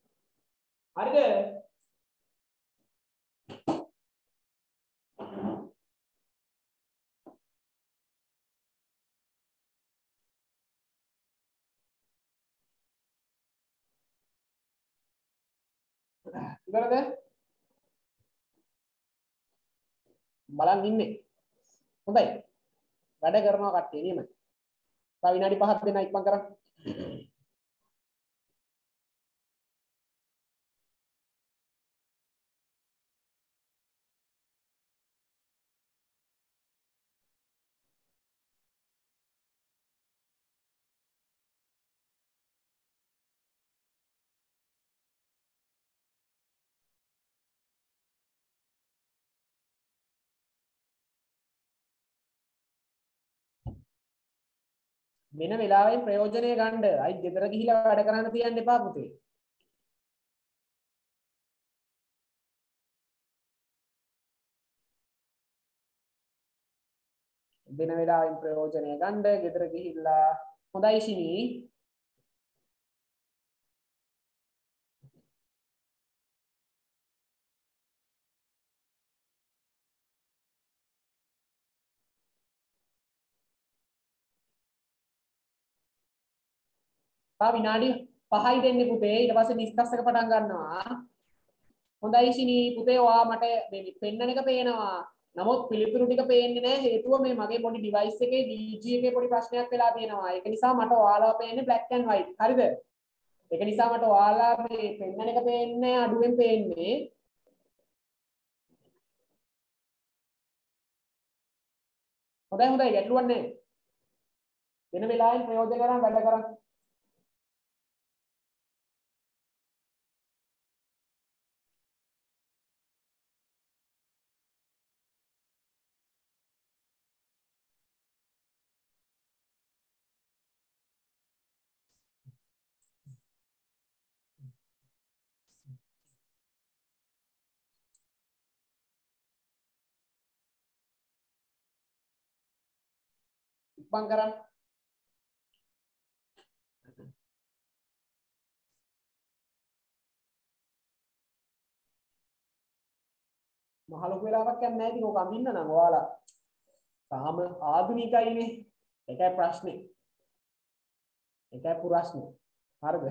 හරිද? ඉවරද? බලන් ඉන්නේ. හොඳයි. වැඩ කරනවා කට්ටිය නියමයි. තව විනාඩි පහක් දෙන්න ඉක්මන් කරන්න. වෙන වෙලාවෙන් ප්‍රයෝජනය ගන්න. අයි ගෙදර ගිහිලා වැඩ කරන්න තියන්න එපා පුතේ. වෙන වෙලාවෙන් ප්‍රයෝජනය ගන්න ගෙදර ගිහිල්ලා. හොඳයි ශිනී. තව විනාඩි පහයි දෙන්නේ පුතේ. ඊට පස්සේ ඩිස්කස් එක පටන් ගන්නවා. හොඳයි ශිනී පුතේ ඔයා මට මේ පෙන්නන එක පේනවා. නමුත් පිළිතුරු ටික පේන්නේ නැහැ. හේතුව මේ මගේ පොඩි ඩිවයිස් එකේ D G එකේ පොඩි ප්‍රශ්නයක් වෙලා තියෙනවා. ඒක නිසා මට ඔයාලා පේන්නේ black and white. හරිද? ඒක නිසා මට ඔයාලා මේ පෙන්නන එක පේන්නේ අඩුවෙන් පේන්නේ. හොඳයි හොඳයි ගැටලුවක් නැහැ. වෙන වෙලාවෙන් ප්‍රයෝජන ගන්න වැඩ කරන්න. ඉක්මන් කරන්න. මහ ලොකු වෙලාවක් යන්නේ නැහැ ඉතින් ඕක අඳින්න නම් ඔයාලා තාම ආධුනිකයිනේ. ඒකයි ප්‍රශ්නේ. ඒකයි පුරස්නේ. හරිද?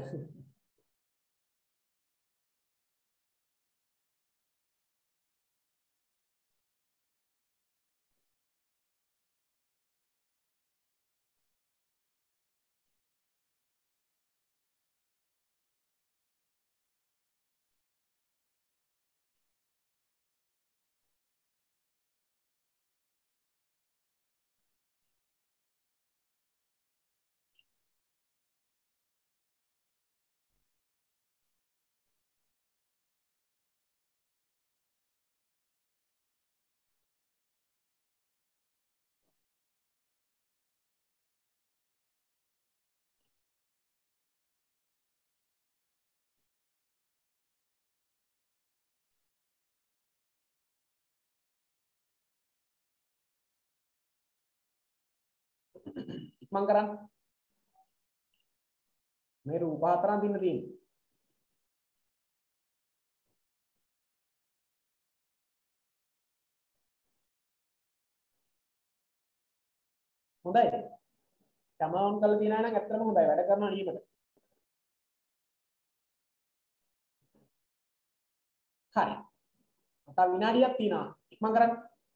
ඉක්මන් කරන්න. මේ රූප හතරක් දින්න තියෙන්නේ. හොඳයි. කැමරා ඔන් කරලා තියනා නම් ඇත්තටම හොඳයි. වැඩ කරනවා නියමද? හරි. තව විනාඩියක් තියෙනවා. ඉක්මන් කරන්න.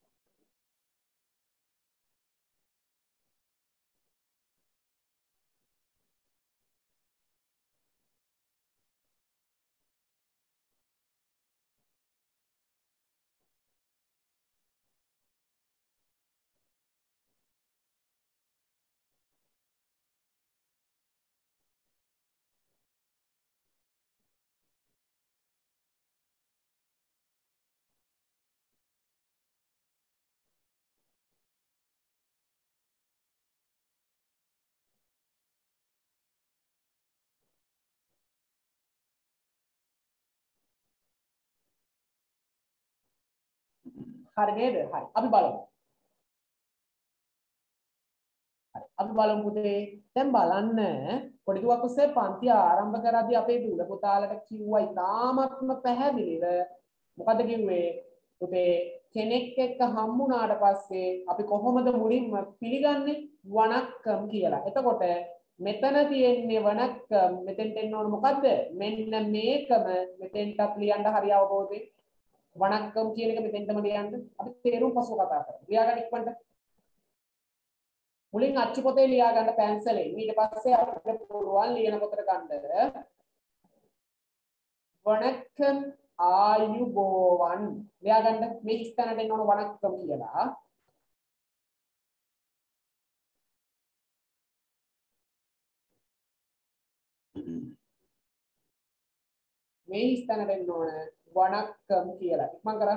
හරි නේද? හරි. අපි බලමු. හරි. අපි බලමු පුතේ. දැන් බලන්න පොඩි දුවක් ඔස්සේ පන්ති ආරම්භ කරද්දී අපේ දුල පුතාලට කිව්වා ඉතාමත්ම පැහැදිලිව මොකද කිව්වේ? පුතේ කෙනෙක් එක්ක හම්බුනාට පස්සේ අපි කොහොමද මුලින්ම පිළිගන්නේ වණක්කම් කියලා. එතකොට මෙතන තියෙන්නේ වණක්කම් මෙතෙන්ට එන්න ඕන මොකද්ද? මෙන්න මේකම මෙතෙන්ටත් ලියන්න හරි අවබෝධයෙන් වණක්කම් කියන එක මෙතෙන්ටම ලියන්න. අපි තේරුම් පසුව කතා කරමු. ලියා ගන්න ඉක්මනට. මුලින් අච්චු පොතේ ලියා ගන්න පැන්සලෙන් ඊට පස්සේ අපිට පුළුවන් ලියන පොතට ගන්න වණක්කම් ආයුබෝවන් ලියා ගන්න මේ ස්ථානට එන්න ඕන වණක්කම් කියලා මේ ස්ථානට එන්න ඕන වණක්කම් කියලා ඉක්මන් කරා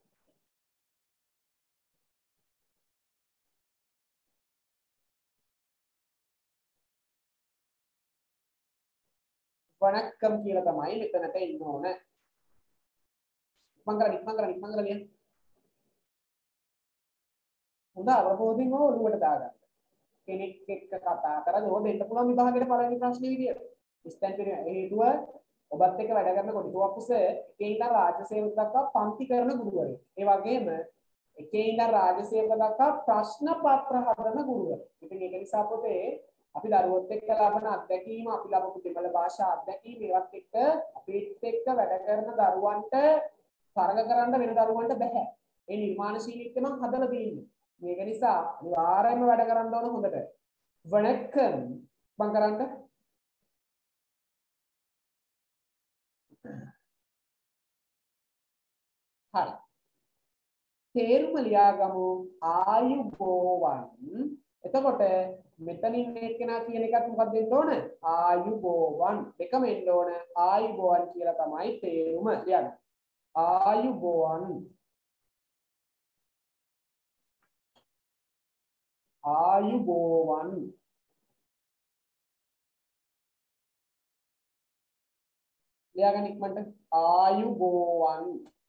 වණක්කම් කියලා තමයි මෙතනට එන්න ඕන. ඉක්මන් කරලා ඉක්මන් කරලා ඉක්මන් කරලා ලියන්න. හොඳ අවබෝධයෙන් ඔළුවට දාගන්න. කෙනෙක් එක්ක කතා කරලා ඕක දෙන්න පුළුවන් විභාගයේ පළවෙනි ප්‍රශ්නේ විදියට. ඉස්තන් පිළිම හේතුව ඔබත් එක්ක වැඩ කරනකොට දුවපුස එකේ ඉඳන් රාජ්‍ය සේවක දක්වා පන්ති කරන ගුරුවරයෙක්. ඒ වගේම එකේ ඉඳන් රාජ්‍ය සේවක දක්වා ප්‍රශ්න පත්‍ර හදන ගුරුවරයෙක්. ඉතින් ඒක නිසා පොතේ අපි දරුවොත් එක්ක ලබන අත්දැකීම අපි ලබපු දෙමළ භාෂා අත්දැකීම ඒවත් එක්ක අපිත් එක්ක වැඩ කරන දරුවන්ට තරග කරන්න වෙන දරුවන්ට බෑ. ඒ නිර්මාණශීලීත්වය මම හදලා තියෙන්නේ. මේක නිසා අනිවාර්යයෙන්ම වැඩ කරන්න ඕන හොඳට. වණක්කම් මම කරන්න. හරි. තේරුම ලියාගමු ආයුබෝවන්. එතකොට මෙතනින් එක්කෙනා කියන එකත් මොකක්ද දෙන්න ඕන? ආයුබෝවන්. දෙකම එන්න ඕන. ආයුබෝවන් කියලා තමයි තේරුම ලියන්නේ. ආයුබෝවන්. ආයුබෝවන්. ලියාගන්න ඉක්මනට. ආයුබෝවන්.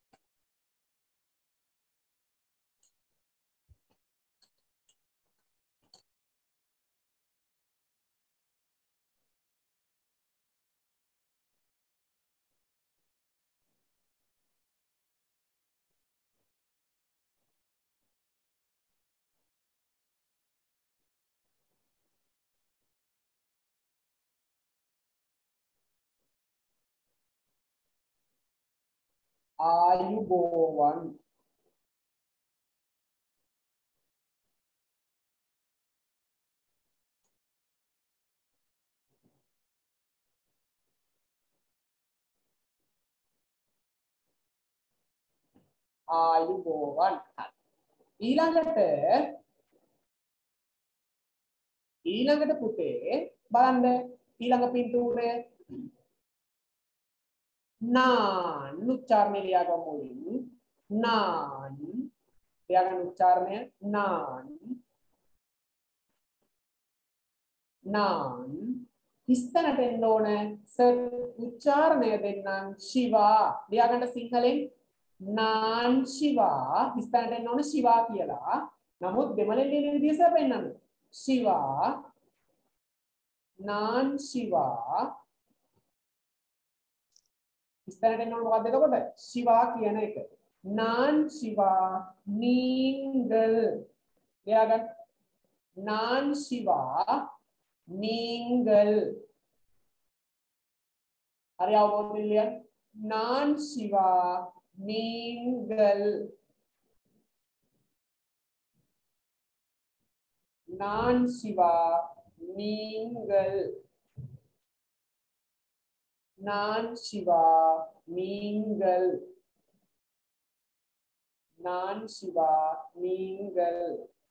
ආයුබෝවන්. ආයුබෝවන්. ඊළඟට ඊළඟට පුතේ බලන්න ඊළඟ පින්තූරය නාන් උච්චාරණය ලියාගමු මුලින් නාන් ලියාගන්න උච්චාරණය නාන් නාන් ඉස්තනට එන්න ඕන සර් උච්චාරණය දෙන්නම් ශිවා ලියාගන්න සිංහලෙන් නාන් ශිවා ඉස්තනට එන්න ඕන ශිවා කියලා නමුත් දෙමළෙන් ලියන විදිය සර් පෙන්නන්න ශිවා නාන් ශිවා ඉස්සරහට එන්න ඕන මොකක්ද එතකොට ශිවා කියන එක නාන් ශිවා නීංගල් ලියාගන්න නාන් ශිවා නීංගල් හරි අවබෝධයෙන් ලියන්න නාන් ශිවා නීංගල් නාන් ශිවා නීංගල් नान शिवा मींगल नान शिवा मींगल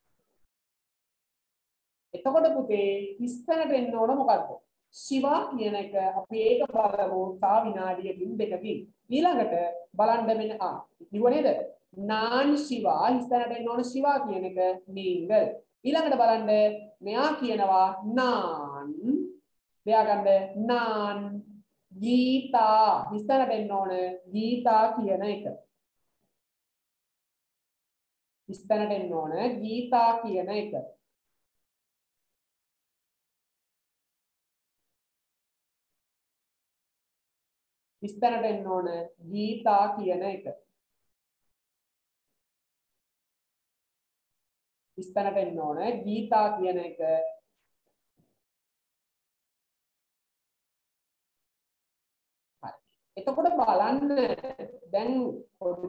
එතකොට පුතේ ඉස්සරට එන්න ඕන මොකද්ද ශිවා කියන එක අපි ඒක බලමු තා විනාඩියකින් දෙකකින් ඊළඟට බලන්න මෙන්න ආ නිව නේද නාන් ශිවා ඉස්සරට එන්න ඕන ශිවා කියන එක මීංගල් ඊළඟට බලන්න මෙයා කියනවා නාන් දෙයා ගන්න නාන් ගීතා ඉස්සරට එන්න ඕන ගීතා කියන එක ඉස්සරට එන්න ඕන ගීතා කියන එක ඉස්සරට එන්න ඕන ගීතා කියන එක ඉස්සරට එන්න ඕන ගීතා කියන එක එතකොට බලන්න දැන්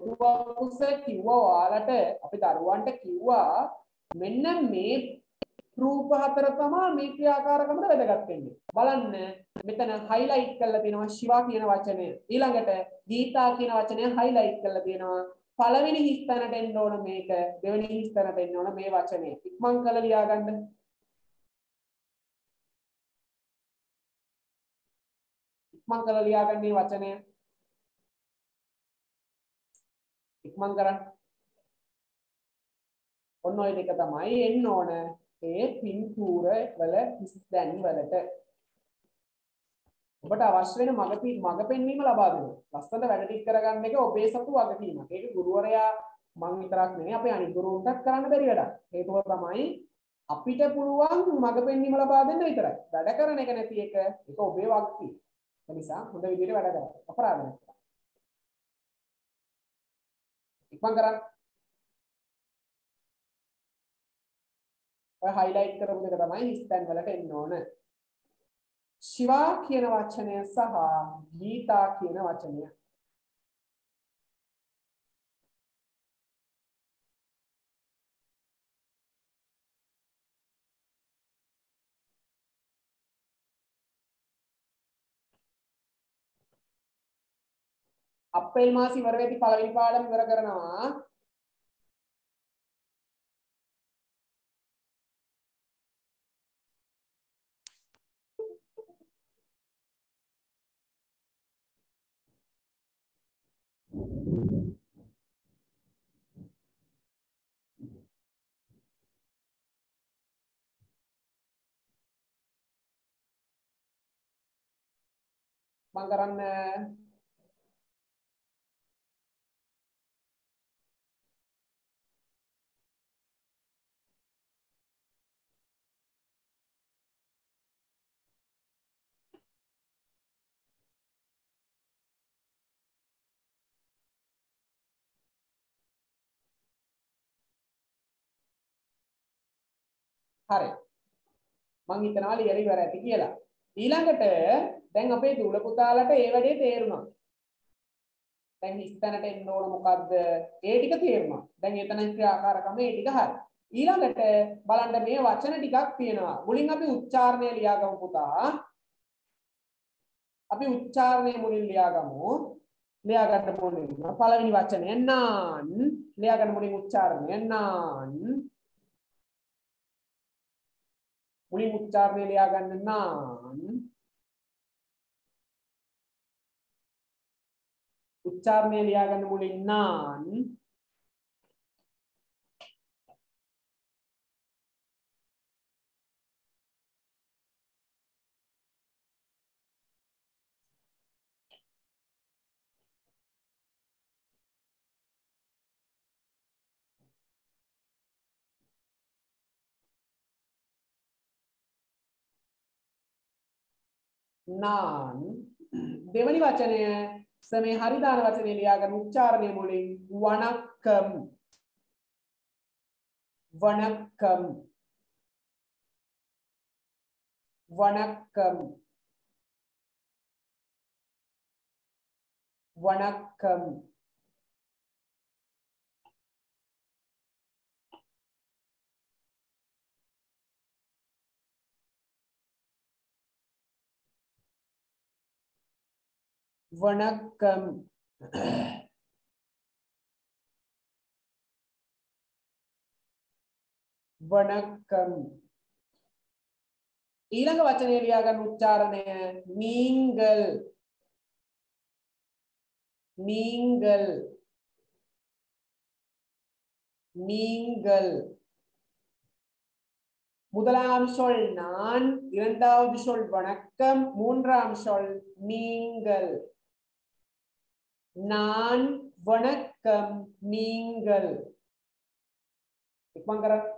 පොදුවකුස කිව්වා ඔයාලට අපි දරුවන්ට කිව්වා මෙන්න මේ රූප හතර තමයි මේ ක්‍රියාකාරකමට වැදගත් වෙන්නේ. බලන්න මෙතන highlight කරලා තියෙනවා ශිවා කියන වචනය. ඊළඟට ගීතා කියන වචනය highlight කරලා තියෙනවා. පළවෙනි හිස් තැනට එන්න ඕන මේක, දෙවෙනි හිස් තැනට එන්න ඕන මේ වචනේ. ඉක්මන් කරලා ලියා ගන්න. ඉක්මන් කරලා ලියා ගන්න මේ වචනය. ඉක්මන් කරන්න. ඔන්න ඔය දෙක තමයි එන්න ඕන ඒ පින්තූර වල හිස් තැන් වලට. ඔබට අවශ්‍ය වෙන මඟ මඟ පෙන්වීම ලබා දෙනවා. ලස්සනට වැඩ ටික කරගන්න එක ඔබේ සතු වගකීමක්. ඒක ගුරුවරයා මං විතරක් නෙවෙයි අපේ අනිත් ගුරුවරුන්ටත් කරන්න බැරි වැඩක්. හේතුව තමයි අපිට පුළුවන් මඟ පෙන්වීම ලබා දෙන්න විතරයි. වැඩ කරන එක නැති එක ඒක ඔබේ වගකීම. ඒ නිසා හොඳ විදිහට වැඩ කරන්න. අපරාධ නැහැ. ඉක්මන් කරන්න. ඔය highlight කරපු දෙක තමයි හිස් තැන් වලට එන්න ඕන. ශිවා කියන වචනය සහ ගීතා කියන වචනය. අප්‍රේල් මාස ඉවර වෙද්දී පළවෙනි පාඩම ඉවර කරනවා. මම කරන්න හරි. මං හිතනවා ලියලා ඉවර ඇති කියලා. ඊළඟට දැන් අපේ දුල පුතාලට ඒ වැඩේ තේරුණා. දැන් හිස්තැනට එන්න ඕන මොකද්ද? ඒ ටික තේරුණා. දැන් එතන ක්‍රියාකාරකම ඒ ටික හරි. ඊළඟට බලන්න මේ වචන ටිකක් තියෙනවා. මුලින් අපි උච්චාරණය ලියාගමු පුතා. අපි උච්චාරණය මුලින් ලියාගමු. ලියා ගන්න මුලින් පළවෙනි වචනය නාන්. ලියා ගන්න මුලින් උච්චාරණය නාන්. මුලින් උච්චාරණය ලියා ගන්න නාන්. උච්චාරණය ලියා ගන්න මුලින් නාන්. නාන්. දෙවනි වචනය සමේ හරිදාන වචනේ ලියා ගන්න උච්චාරණය මුලින් වණක්කම්. වණක්කම්. වණක්කම්. வணக்கம். வணக்கம். வணக்கம். ඊළඟ වචනය ලියා ගන්න උච්චාරණය நீங்கள். நீங்கள். நீங்கள். முதலாம் சொல் நான், இரண்டாவது சொல் வணக்கம், மூன்றாம் சொல் நீங்கள். நான் வணக்கம் நீங்கள். ඉක්මන් කරන්න.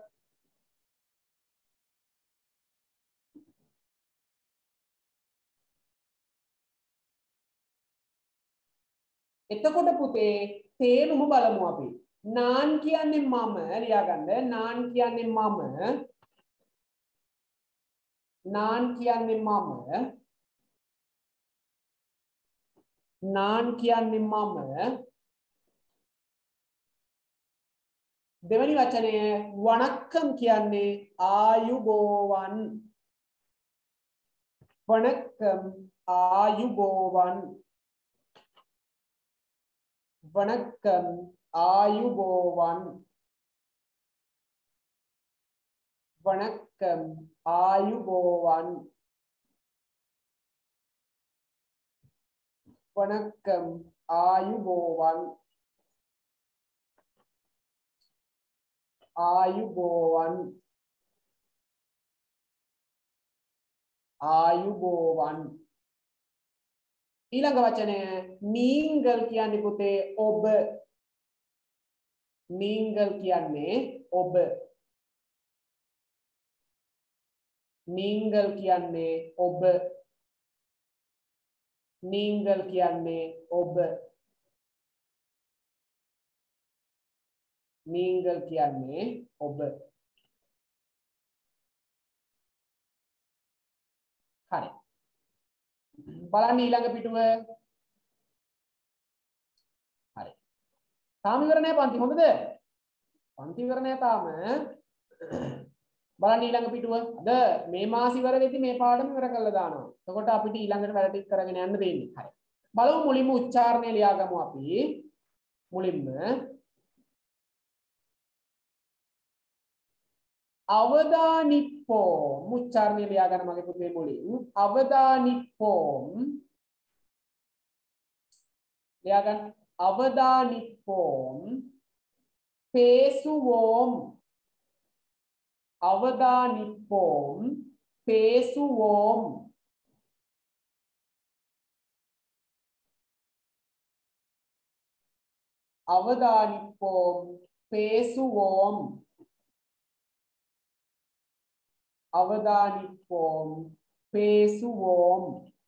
එතකොට පුතේ තේරුම බලමු අපි. නාන් කියන්නේ මම ලියා ගන්න. නාන් කියන්නේ මම. නාන් කියන්නේ මම. නාන් කියන්නේ මම. දෙවැනි වචනය වණක්කම් කියන්නේ ආයුබෝවන්. වණක්කම් ආයුබෝවන්. වණක්කම් ආයුබෝවන්. வணக்கம் ஆயுபோவன். வணக்கம் ஆயுபோவன். ஆயுபோவன். ආයුබෝවන්. ඊළඟ වචනය நீங்கள் කියන්නේ පුතේ ඔබ. நீங்கள் කියන්නේ ඔබ. நீங்கள் කියන්නේ ඔබ. நீங்கள் කියන්නේ ඔබ. நீங்கள் කියන්නේ ඔබ. හරි. බලන්න ඊළඟ පිටුව. හරි. තාම ඉවර නැහැ පන්ති හොඳද? පන්ති ඉවර නැහැ තාම. බලන්න ඊළඟ පිටුව. අද මේ මාස ඉවර වෙද්දි මේ පාඩම ඉවර කරලා දානවා. එතකොට අපිට ඊළඟට වැඩ ටික කරගෙන යන්න දෙන්නේ. හරි. බලමු මුලින්ම උච්චාරණය ලියාගමු අපි. මුලින්ම අවදානිප්පෝම් උච්චාරණය ලියාගන්න මගේ පුතේ මුලින්. අවදානිප්පෝම් ලියාගන්න. අවදානිප්පෝම් பேசுவோம். அவதானிப்போம் பேசுவோம். அவதானிப்போம் பேசுவோம். அவதானிப்போம் பேசுவோம்.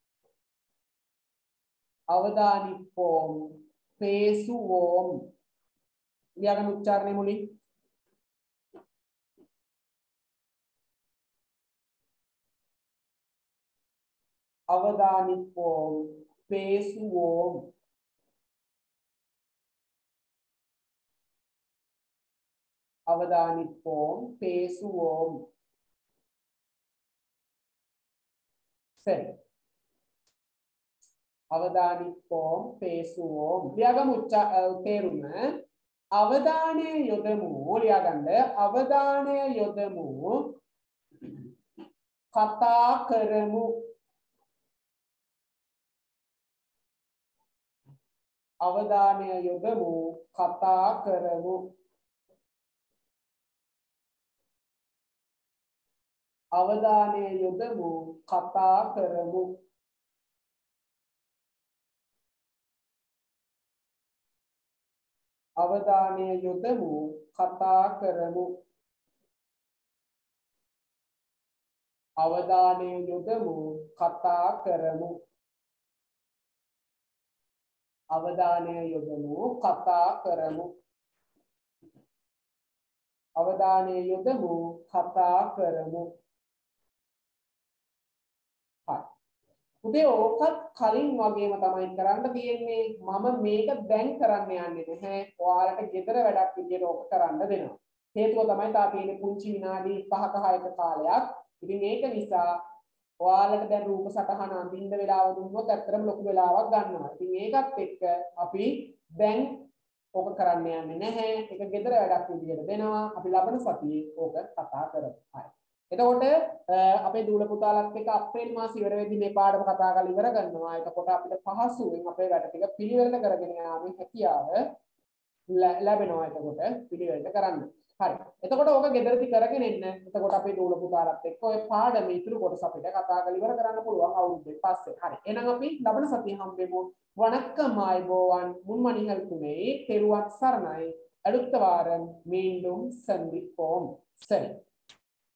அவதானிப்போம் பேசுவோம். ලියාගන්න උච්චාරණය මුලින්. அவதானிப்போம் பேசுவோம். அவதானிப்போம் பேசுவோம். சரி. அவதானிப்போம் பேசுவோம். ලියාගමු උච්චා තේරුම. අවධානය යොදමු. ලියාගන්න. අවධානය යොදමු. කතා කරමු. අවධානය යොදමු. කතා කරමු. අවධානය යොදමු. කතා කරමු. අවධානය යොදමු. කතා කරමු. අවධානය යොදමු. කතා කරමු. අවධානය යොදමු. කතා කරමු. අවධානය යොදමු. කතා කරමු. හරි. උදේ ඕකත් කලින් වගේම තමයි කරන්න තියෙන්නේ. මම මේක දැන් කරන්න යන්නේ නැහැ. ඔයාලට ගෙදර වැඩක් විදියට ඕක කරන්න දෙනවා. හේතුව තමයි තා තියෙන්නේ පුංචි විනාඩි පහක හයක කාලයක්. ඉතින් ඒක නිසා ඔයාලට දැන් රූප සටහන අඳින්න වෙලාව දුන්නොත් ඇත්තටම ලොකු වෙලාවක් ගන්නවා. ඉතින් ඒකත් එක්ක අපි දැන් ඕක කරන්න යන්නේ නැහැ. ඒක ගෙදර වැඩක් විදියට දෙනවා. අපි ලබන සතියේ ඕක කතා කරමු. හරි. එතකොට අපේ දූල පුතාලත් එක්ක අප්‍රේල් මාසෙ ඉවර වෙද්දී මේ පාඩම කතා කරලා ඉවර කරනවා. එතකොට අපිට පහසුවෙන් අපේ වැඩ ටික පිළිවෙලට කරගෙන යාමේ හැකියාව ලැබෙනවා. එතකොට පිළිවෙලට කරන්න. හරි. එතකොට ඕක ගෙදරදී කරගෙන එන්න. එතකොට අපේ දූල පුතාලත් එක්ක ඔය පාඩම ඉතුරු කොටස අපිට කතා කරලා ඉවර කරන්න පුළුවන් අවුරුද්දෙන් පස්සේ. හරි. එහෙනම් අපි ලබන සතියේ හම්බෙමු. வணக்கம் ஆய்போவான் முன்மணிகள் துணை தெருவான் சரணாய் அடுத்த வாரம் மீண்டும் சந்திப்போம். சரி.